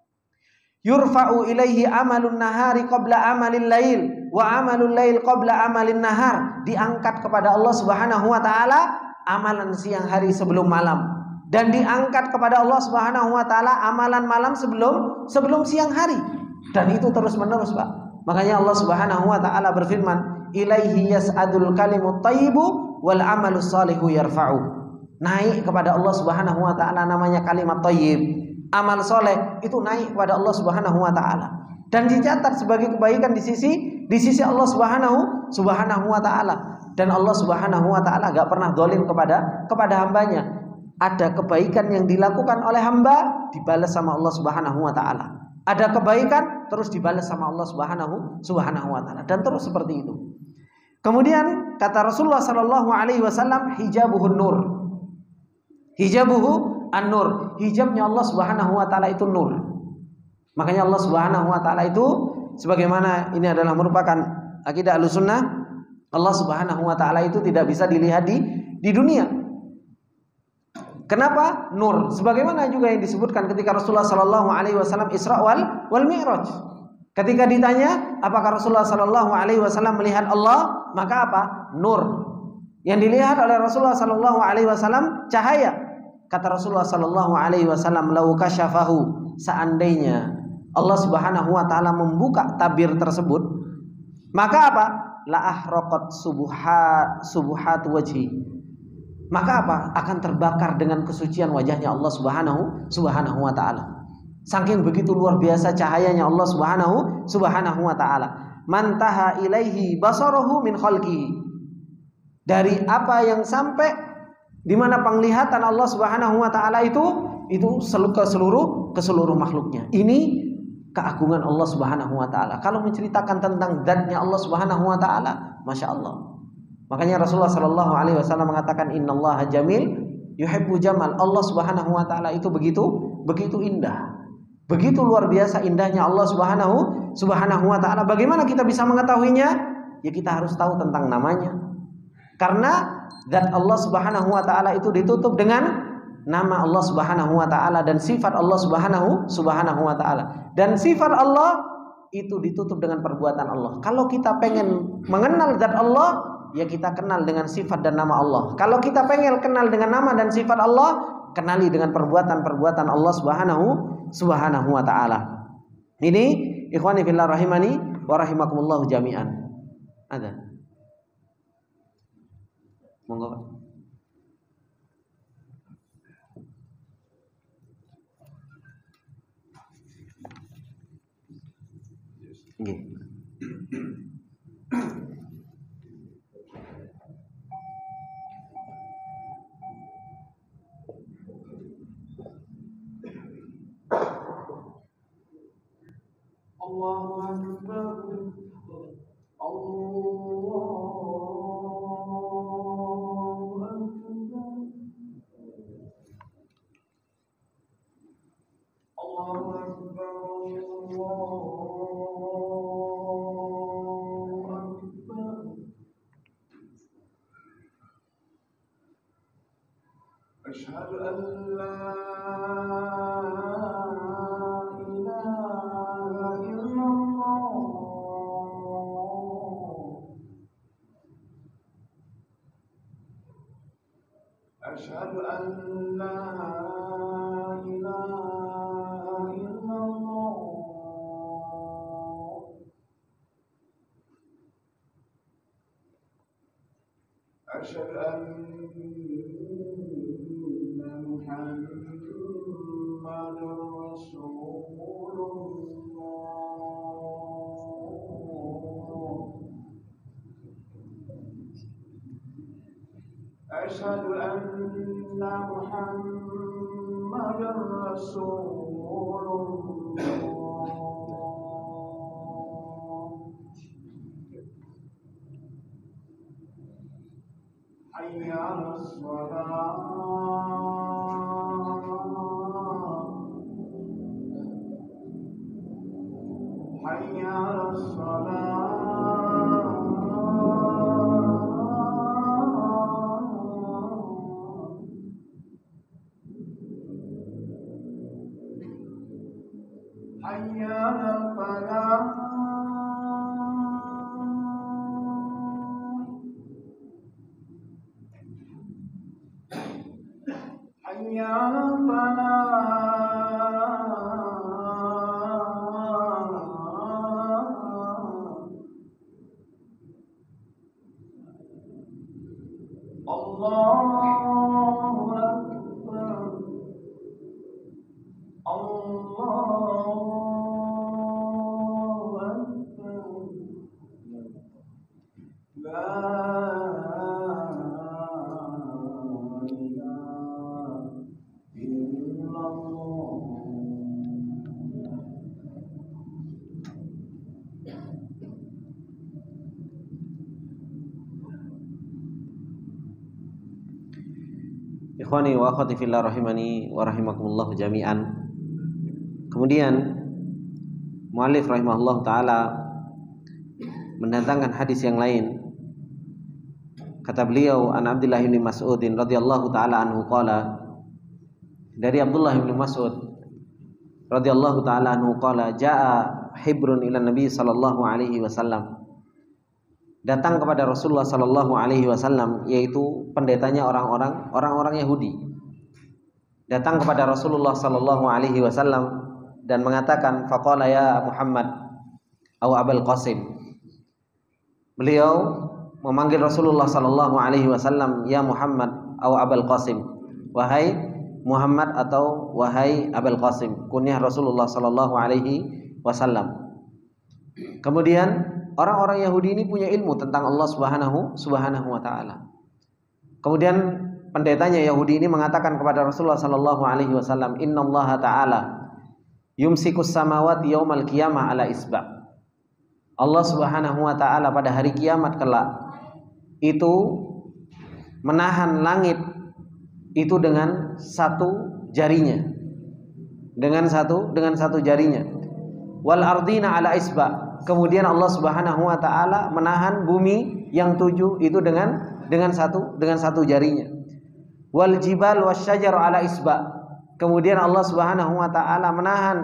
Yurfa'u ilaihi amalun nahari qabla amalil lail wa amalul lail qabla amalin nahar. Diangkat kepada Allah Subhanahu wa ta'ala amalan siang hari sebelum malam. Dan diangkat kepada Allah Subhanahu wa ta'ala amalan malam sebelum sebelum siang hari. Dan itu terus menerus Pak. Makanya Allah Subhanahu wa ta'ala berfirman, ilaihi yas'adul kalimut thayyibu wal amalus salihu yarfa'u. Naik kepada Allah Subhanahu wa ta'ala namanya kalimat thayyib. Amal soleh itu naik kepada Allah Subhanahu wa ta'ala. Dan dicatat sebagai kebaikan di sisi di sisi Allah Subhanahu Subhanahu wa ta'ala. Dan Allah Subhanahu wa ta'ala gak pernah zalim kepada kepada hambanya. Ada kebaikan yang dilakukan oleh hamba dibalas sama Allah Subhanahu wa ta'ala. Ada kebaikan terus dibalas sama Allah Subhanahu Subhanahu wa ta'ala, dan terus seperti itu. Kemudian kata Rasulullah sallallahu alaihi wasallam, hijabuhun nur. Hijabuhu an-nur. Hijabnya Allah Subhanahu wa ta'ala itu nur. Makanya Allah Subhanahu wa ta'ala itu sebagaimana ini adalah merupakan akidah Ahlussunnah, Allah Subhanahu wa ta'ala itu tidak bisa dilihat di di dunia. Kenapa? Nur. Sebagaimana juga yang disebutkan ketika Rasulullah Sallallahu Alaihi Wasallam Isra wal, wal Mi'raj. Ketika ditanya, apakah Rasulullah Sallallahu Alaihi Wasallam melihat Allah? Maka apa? Nur. Yang dilihat oleh Rasulullah Sallallahu Alaihi Wasallam cahaya. Kata Rasulullah Sallallahu Alaihi Wasallam, "Lau kasyafahu." Seandainya Allah Subhanahu Wa Taala membuka tabir tersebut, maka apa? La ahraqat subuhat subuhat wajhi. Maka apa? Akan terbakar dengan kesucian wajahnya Allah Subhanahu Subhanahu wa taala. Saking begitu luar biasa cahayanya Allah Subhanahu Subhanahu wa taala. Mantaha ilaihi basaruhu min khalqihi. Dari apa yang sampai di mana penglihatan Allah Subhanahu wa taala itu itu ke seluruh ke seluruh makhluknya. Ini keagungan Allah Subhanahu wa taala. Kalau menceritakan tentang zatnya Allah Subhanahu wa taala, Masya Allah. Makanya Rasulullah Sallallahu Alaihi Wasallam mengatakan Innallaha jamil yuhibbu jamal. Allah Subhanahu Wa Taala itu begitu begitu indah, begitu luar biasa indahnya Allah Subhanahu Subhanahu Wa Taala. Bagaimana kita bisa mengetahuinya? Ya kita harus tahu tentang namanya. Karena zat Allah Subhanahu Wa Taala itu ditutup dengan nama Allah Subhanahu Wa Taala dan sifat Allah Subhanahu Subhanahu Wa Taala. Dan sifat Allah itu ditutup dengan perbuatan Allah. Kalau kita pengen mengenal zat Allah, ya kita kenal dengan sifat dan nama Allah. Kalau kita pengen kenal dengan nama dan sifat Allah, kenali dengan perbuatan-perbuatan Allah Subhanahu Subhanahu wa taala. Ini ikhwani fillah rahimani wa rahimakumullah jami'an. Ada. Monggo Pak. Nggih. Allahu Akbar. Allahu Akbar. Allahu Akbar. Allahu Akbar. Asyhadu an la أشهد أن لا إله إلا الله أشهد أن محمدا رسول الله أشهد أن محمدا رسول الله حي على الصلاة حي على الصلاة حي على الفلاح حي على الفلاح الله أكبر الله Ikhwani wa akhwati fillah rahimani wa rahimakumullah jami'an. Kemudian muallif rahimahullah taala mendatangkan hadis yang lain. Kata beliau an Abdullah bin Mas'ud radhiyallahu taala anhu qala dari Abdullah bin Mas'ud radhiyallahu taala anhu qala jaa hibrun ila Nabi sallallahu alaihi wasallam. Datang kepada Rasulullah sallallahu alaihi wasallam, yaitu pendetanya orang-orang orang-orang Yahudi. Datang kepada Rasulullah sallallahu alaihi wasallam dan mengatakan faqala ya Muhammad au Abul Qasim. Beliau memanggil Rasulullah sallallahu alaihi wasallam ya Muhammad au Abul Qasim. Wahai Muhammad atau wahai Abul Qasim, kunyah Rasulullah sallallahu alaihi wasallam. Kemudian orang-orang Yahudi ini punya ilmu tentang Allah Subhanahu Subhanahu wa taala. Kemudian pendetanya Yahudi ini mengatakan kepada Rasulullah sallallahu alaihi wasallam, "Innallaha ta'ala yumsikus samawati yaumal qiyamah ala isba'." Allah Subhanahu wa taala pada hari kiamat kelak itu menahan langit itu dengan satu jarinya. Dengan satu dengan satu jarinya. Wal ardina ala isba'. Kemudian Allah Subhanahu wa taala menahan bumi yang tujuh itu dengan dengan satu dengan satu jarinya. Wal jibal wasyajar ala isba'. Kemudian Allah Subhanahu wa taala menahan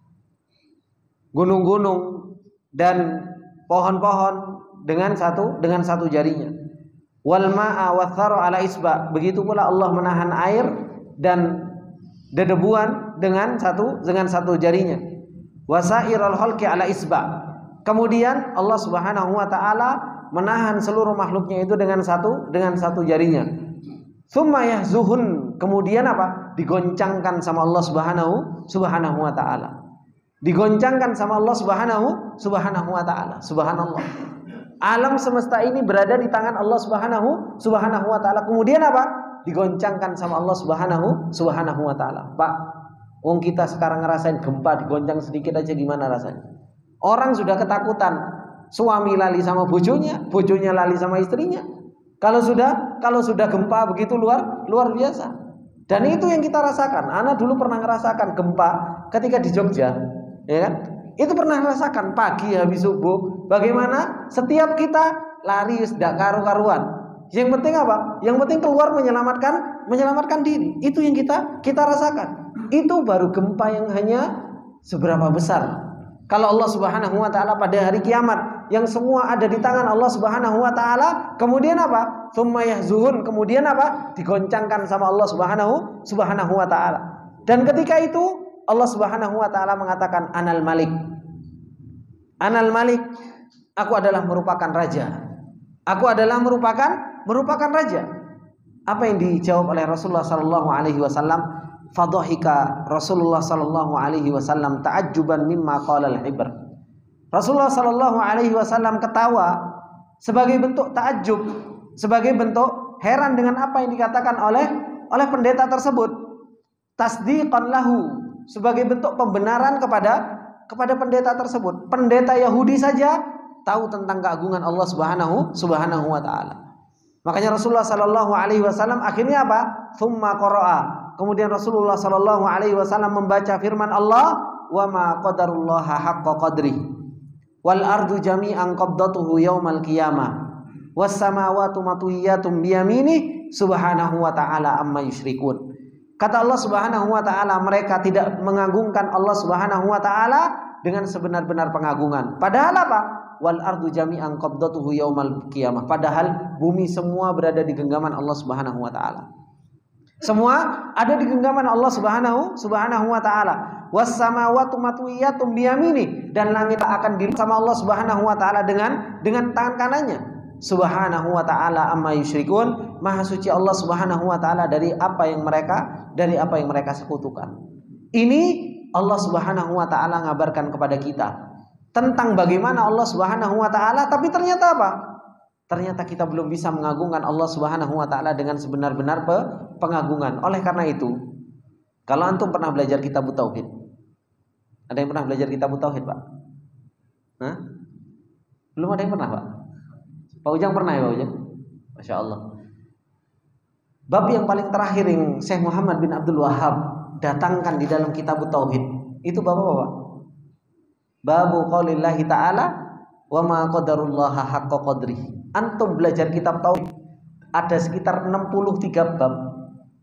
gunung-gunung dan pohon-pohon dengan satu dengan satu jarinya. Wal ma'a wathara ala isba. Begitu pula Allah menahan air dan dedebuan dengan satu dengan satu jarinya. Wasairul khalqi ala isba. Kemudian Allah Subhanahu wa taala menahan seluruh makhluknya itu dengan satu dengan satu jarinya. Tsumma yahzuhun. Kemudian apa? Digoncangkan sama Allah Subhanahu Subhanahu wa taala. Digoncangkan sama Allah Subhanahu Subhanahu wa taala. Subhanallah. Alam semesta ini berada di tangan Allah Subhanahu Subhanahu wa taala. Kemudian apa? Digoncangkan sama Allah Subhanahu Subhanahu wa taala. Pak, wong kita sekarang ngerasain gempa digoncang sedikit aja gimana rasanya? Orang sudah ketakutan. Suami lali sama bojonya, bojonya lali sama istrinya. Kalau sudah kalau sudah gempa begitu luar luar biasa. Dan itu yang kita rasakan. Ana dulu pernah ngerasakan gempa ketika di Jogja. Ya kan? Itu pernah rasakan pagi habis subuh. Bagaimana setiap kita lari sudah karu-karuan. Yang penting apa? Yang penting keluar menyelamatkan menyelamatkan diri. Itu yang kita kita rasakan. Itu baru gempa yang hanya seberapa besar. Kalau Allah Subhanahu wa taala pada hari kiamat yang semua ada di tangan Allah Subhanahu wa taala, kemudian apa? Tsumma yahzuhun, kemudian apa? Digoncangkan sama Allah Subhanahu Subhanahu wa taala. Dan ketika itu Allah Subhanahu wa taala mengatakan Anal Malik. Anal Malik, aku adalah merupakan raja. Aku adalah merupakan merupakan raja. Apa yang dijawab oleh Rasulullah sallallahu alaihi wasallam? Fadhahika Rasulullah sallallahu alaihi wasallam ta'ajjuban mimma qala al-hibr. Rasulullah sallallahu alaihi wasallam ketawa sebagai bentuk ta'ajjub, sebagai bentuk heran dengan apa yang dikatakan oleh oleh pendeta tersebut. Tasdiqan lahu, sebagai bentuk pembenaran kepada kepada pendeta tersebut. Pendeta Yahudi saja tahu tentang keagungan Allah Subhanahu Subhanahu wa taala. Makanya Rasulullah sallallahu alaihi wasallam akhirnya apa? Tsumma qara'a. Kemudian Rasulullah sallallahu alaihi wasallam membaca firman Allah, "Wa ma qadarullaha haqqa qadri. Wal ardu jami'an qabdatuhu yaumal qiyamah. Was samawati matwiyatun biyamini subhanahu wa ta'ala amma yusyrikun." Kata Allah Subhanahu wa taala, mereka tidak mengagungkan Allah Subhanahu wa taala dengan sebenar-benar pengagungan. Padahal apa? Wal ardu jami'an qabdatuhu yaumal qiyamah. Padahal bumi semua berada di genggaman Allah Subhanahu wa taala. Semua ada di genggaman Allah Subhanahu Subhanahu wa taala. Was samawati matwiyatun biyamini, dan langit akan dilipat sama Allah Subhanahu wa taala dengan dengan tangan kanannya. Subhanahu wa ta'ala amma yusyrikun. Maha suci Allah Subhanahu wa ta'ala dari apa yang mereka dari apa yang mereka sekutukan. Ini Allah Subhanahu wa ta'ala ngabarkan kepada kita tentang bagaimana Allah Subhanahu wa ta'ala, tapi ternyata apa? Ternyata kita belum bisa mengagungkan Allah Subhanahu wa ta'ala dengan sebenar-benar pengagungan. Oleh karena itu, kalau antum pernah belajar kitab tauhid, ada yang pernah belajar kitab tauhid, Pak? Hah? Belum ada yang pernah, Pak? Pak Ujang pernah ya, Pak Ujang? Masya Allah. Bab yang paling terakhir yang Syekh Muhammad bin Abdul Wahhab datangkan di dalam kitab tauhid, itu bab apa, Pak? Babu qaulillahi ta'ala wa ma qadarullaha haqqa qadri. Antum belajar kitab tauhid ada sekitar enam puluh tiga bab.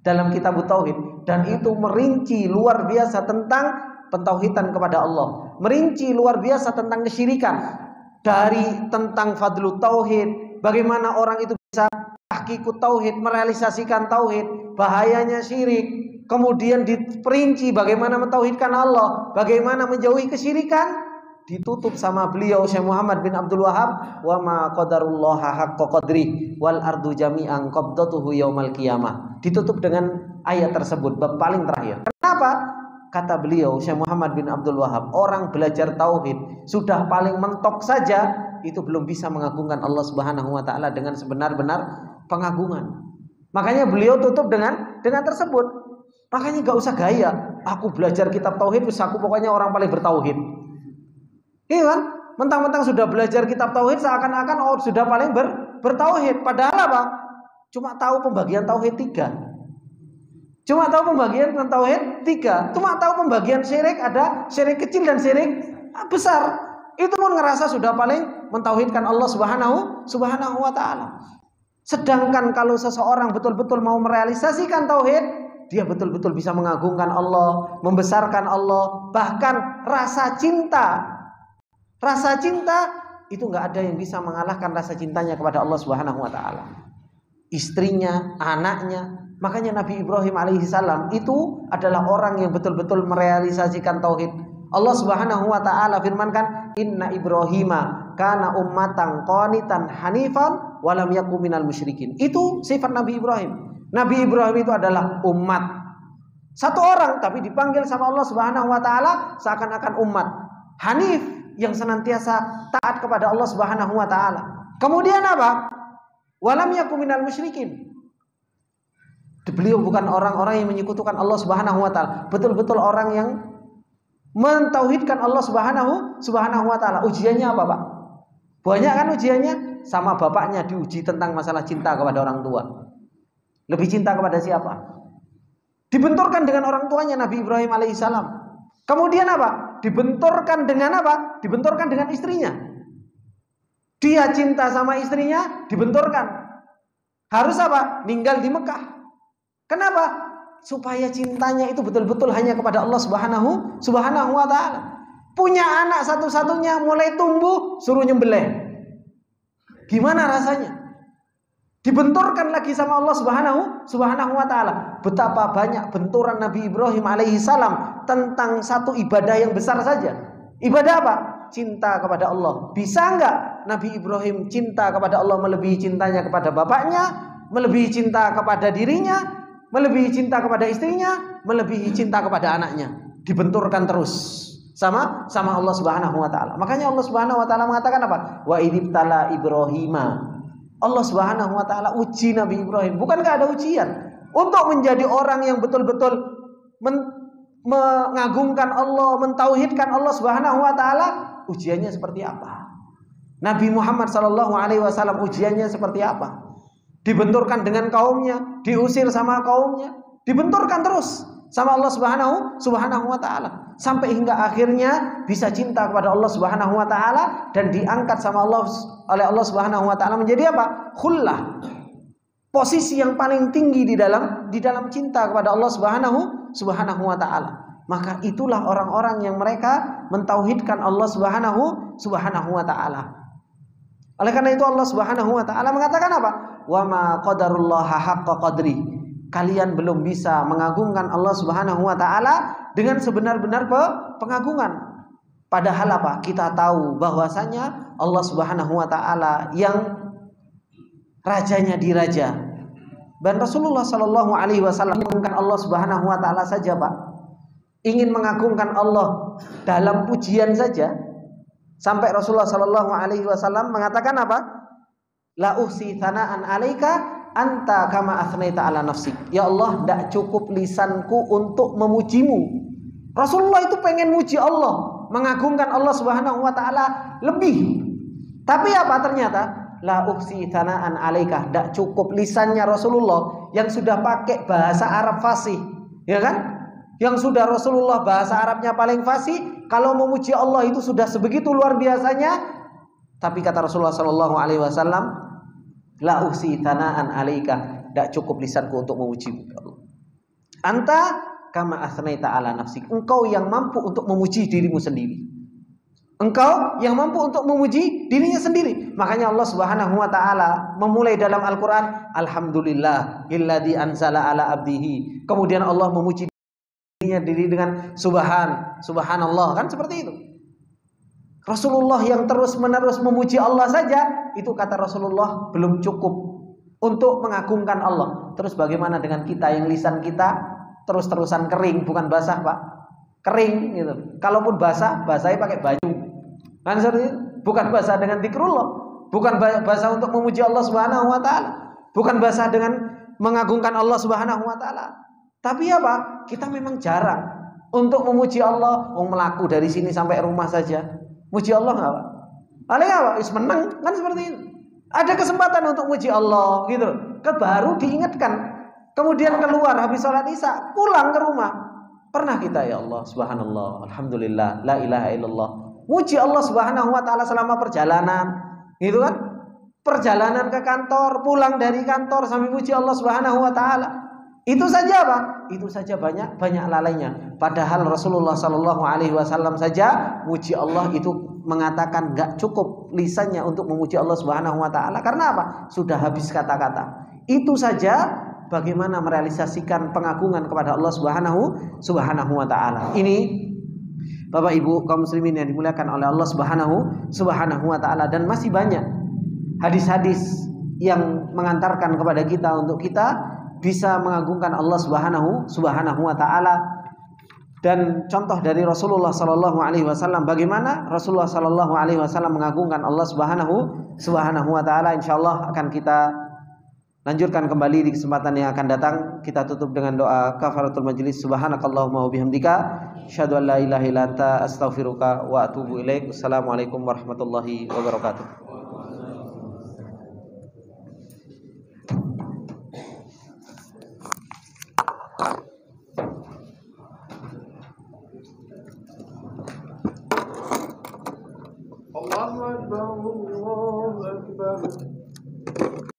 dalam kitab tauhid, dan itu merinci luar biasa tentang pentauhidan kepada Allah, merinci luar biasa tentang kesyirikan, dari tentang fadlu tauhid, bagaimana orang itu bisa tahqiqut tauhid, merealisasikan tauhid, bahayanya syirik, kemudian diperinci bagaimana mentauhidkan Allah, bagaimana menjauhi kesyirikan, ditutup sama beliau Syekh Muhammad bin Abdul Wahab, wa ma qadarullaha haqqa qadri wal ardu jami'an qabdatuhu yaumal qiyamah. Ditutup dengan ayat tersebut, bab paling terakhir. Kenapa? Kata beliau Syekh Muhammad bin Abdul Wahab, orang belajar tauhid sudah paling mentok saja itu belum bisa mengagungkan Allah Subhanahu wa taala dengan sebenar-benar pengagungan. Makanya beliau tutup dengan dengan tersebut. Makanya gak usah gaya, aku belajar kitab tauhid, terus aku pokoknya orang paling bertauhid. Iya kan? Mentang-mentang sudah belajar kitab tauhid seakan-akan oh sudah paling ber, bertauhid. Padahal apa? Cuma tahu pembagian tauhid tiga. Cuma tahu pembagian tauhid tiga. Cuma tahu pembagian syirik, ada syirik kecil dan syirik besar. Itu pun ngerasa sudah paling mentauhidkan Allah Subhanahu Subhanahu wa taala. Sedangkan kalau seseorang betul-betul mau merealisasikan tauhid, dia betul-betul bisa mengagungkan Allah, membesarkan Allah, bahkan rasa cinta. Rasa cinta itu nggak ada yang bisa mengalahkan rasa cintanya kepada Allah Subhanahu wa taala. Istrinya, anaknya. Makanya Nabi Ibrahim alaihissalam itu adalah orang yang betul-betul merealisasikan tauhid. Allah Subhanahu wa taala firmankan, "Inna Ibrahima kana ummatan qanitan hanifan wa lam yakun minal musyrikin." Itu sifat Nabi Ibrahim. Nabi Ibrahim itu adalah umat. Satu orang tapi dipanggil sama Allah Subhanahu wa taala seakan-akan umat. Hanif, yang senantiasa taat kepada Allah Subhanahu wa taala. Kemudian apa? Walam yakum minal musyrikin. Beliau bukan orang-orang yang menyekutukan Allah Subhanahu wa taala, betul-betul orang yang mentauhidkan Allah Subhanahu Subhanahu wa taala. Ujiannya apa, Pak? Banyak kan ujiannya? Sama bapaknya diuji tentang masalah cinta kepada orang tua. Lebih cinta kepada siapa? Dibenturkan dengan orang tuanya Nabi Ibrahim alaihissalam. Kemudian apa? Dibenturkan dengan apa? Dibenturkan dengan istrinya. Dia cinta sama istrinya, dibenturkan. Harus apa? Ninggal di Mekah. Kenapa? Supaya cintanya itu betul-betul hanya kepada Allah Subhanahu Subhanahu wa taala. Punya anak satu-satunya mulai tumbuh suruh nyembelih. Gimana rasanya? Dibenturkan lagi sama Allah Subhanahu Subhanahu wa taala. Betapa banyak benturan Nabi Ibrahim alaihi salam tentang satu ibadah yang besar saja. Ibadah apa? Cinta kepada Allah. Bisa enggak Nabi Ibrahim cinta kepada Allah melebihi cintanya kepada bapaknya, melebihi cinta kepada dirinya, melebihi cinta kepada istrinya, melebihi cinta kepada anaknya? Dibenturkan terus sama sama Allah Subhanahu wa taala. Makanya Allah Subhanahu wa taala mengatakan apa? Wa idibtala Ibrahima. Allah Subhanahu wa taala uji Nabi Ibrahim. Bukankah ada ujian untuk menjadi orang yang betul-betul men- mengagungkan Allah, mentauhidkan Allah Subhanahu wa taala? Ujiannya seperti apa? Nabi Muhammad sallallahu alaihi wasallam ujiannya seperti apa? Dibenturkan dengan kaumnya, diusir sama kaumnya, dibenturkan terus sama Allah Subhanahu Subhanahu wa taala, sampai hingga akhirnya bisa cinta kepada Allah Subhanahu wa taala dan diangkat sama Allah oleh Allah Subhanahu wa taala menjadi apa? Khullah. Posisi yang paling tinggi di dalam di dalam cinta kepada Allah Subhanahu Subhanahu wa taala. Maka itulah orang-orang yang mereka mentauhidkan Allah Subhanahu Subhanahu wa taala. Oleh karena itu Allah Subhanahu wa taala mengatakan apa? Wa ma qadarullaha haqqa qadri. Kalian belum bisa mengagungkan Allah Subhanahu wa taala dengan sebenar-benar pengagungan. Padahal apa? Kita tahu bahwasanya Allah Subhanahu wa taala yang rajanya di raja. Dan Rasulullah sallallahu alaihi wasallam mengagungkan Allah Subhanahu wa taala saja, Pak. Ingin mengagungkan Allah dalam pujian saja, sampai Rasulullah sallallahu alaihi wasallam mengatakan apa? La uhsi thana'an 'alaika anta kama athnaita ala nafsik. Ya Allah, tidak cukup lisanku untuk memujimu. Rasulullah itu pengen muji Allah, mengagungkan Allah Subhanahu wa taala lebih. Tapi apa ternyata? La uhsi thana'an 'alaika. Tidak cukup lisannya Rasulullah yang sudah pakai bahasa Arab fasih, ya kan? Yang sudah Rasulullah bahasa Arabnya paling fasih, kalau memuji Allah itu sudah sebegitu luar biasanya. Tapi kata Rasulullah sallallahu alaihi wasallam, la uhsi thana'an 'alaika, tidak cukup lisanku untuk memuji Allah. Anta kama asnaita ala nafsik. Engkau yang mampu untuk memuji dirimu sendiri. Engkau yang mampu untuk memuji dirinya sendiri. Makanya Allah Subhanahu wa taala memulai dalam Al-Qur'an, alhamdulillah illadzi anzala ala abdihi. Kemudian Allah memuji dirinya diri dengan subhan, subhanallah, kan seperti itu. Rasulullah yang terus-menerus memuji Allah saja, itu kata Rasulullah belum cukup untuk mengagungkan Allah. Terus bagaimana dengan kita yang lisan kita terus-terusan kering, bukan basah, Pak. Kering gitu. Kalaupun basah, basahnya pakai baju. Kan seperti itu. Bukan basah dengan zikrullah, bukan basah untuk memuji Allah Subhanahu wa taala, bukan basah dengan mengagungkan Allah Subhanahu wa taala. Tapi apa? Kita memang jarang untuk memuji Allah. Oh, melaku dari sini sampai rumah saja. Muji Allah enggak, Pak? Paling apa? Wis menang, kan seperti itu. Ada kesempatan untuk muji Allah gitu. Ke baru diingatkan. Kemudian keluar habis sholat Isya, pulang ke rumah. Pernah kita, ya Allah, subhanallah, alhamdulillah, la ilaha illallah, muji Allah Subhanahu wa taala selama perjalanan, gitu kan? Perjalanan ke kantor, pulang dari kantor sambil muji Allah Subhanahu wa taala. Itu saja apa? Itu saja banyak banyak lalainya. Padahal Rasulullah sallallahu alaihi wasallam saja muji Allah itu mengatakan enggak cukup lisannya untuk memuji Allah Subhanahu wa taala. Karena apa? Sudah habis kata-kata. Itu saja bagaimana merealisasikan pengagungan kepada Allah Subhanahu Subhanahu wa taala. Ini Bapak Ibu kaum muslimin yang dimuliakan oleh Allah Subhanahu Subhanahu wa taala, dan masih banyak hadis-hadis yang mengantarkan kepada kita untuk kita bisa mengagungkan Allah Subhanahu Subhanahu wa taala. Dan contoh dari Rasulullah sallallahu alaihi wasallam, bagaimana Rasulullah sallallahu alaihi wasallam mengagungkan Allah Subhanahu Subhanahu wa taala, insyaallah akan kita lanjutkan kembali di kesempatan yang akan datang. Kita tutup dengan doa kafaratul majlis. Subhanakallahumma wa bihamdika asyhadu an la ilaha illa anta astaghfiruka wa atubu ilaik. Wassalamualaikum warahmatullahi wabarakatuh. Allahu Akbar, Allahu Akbar.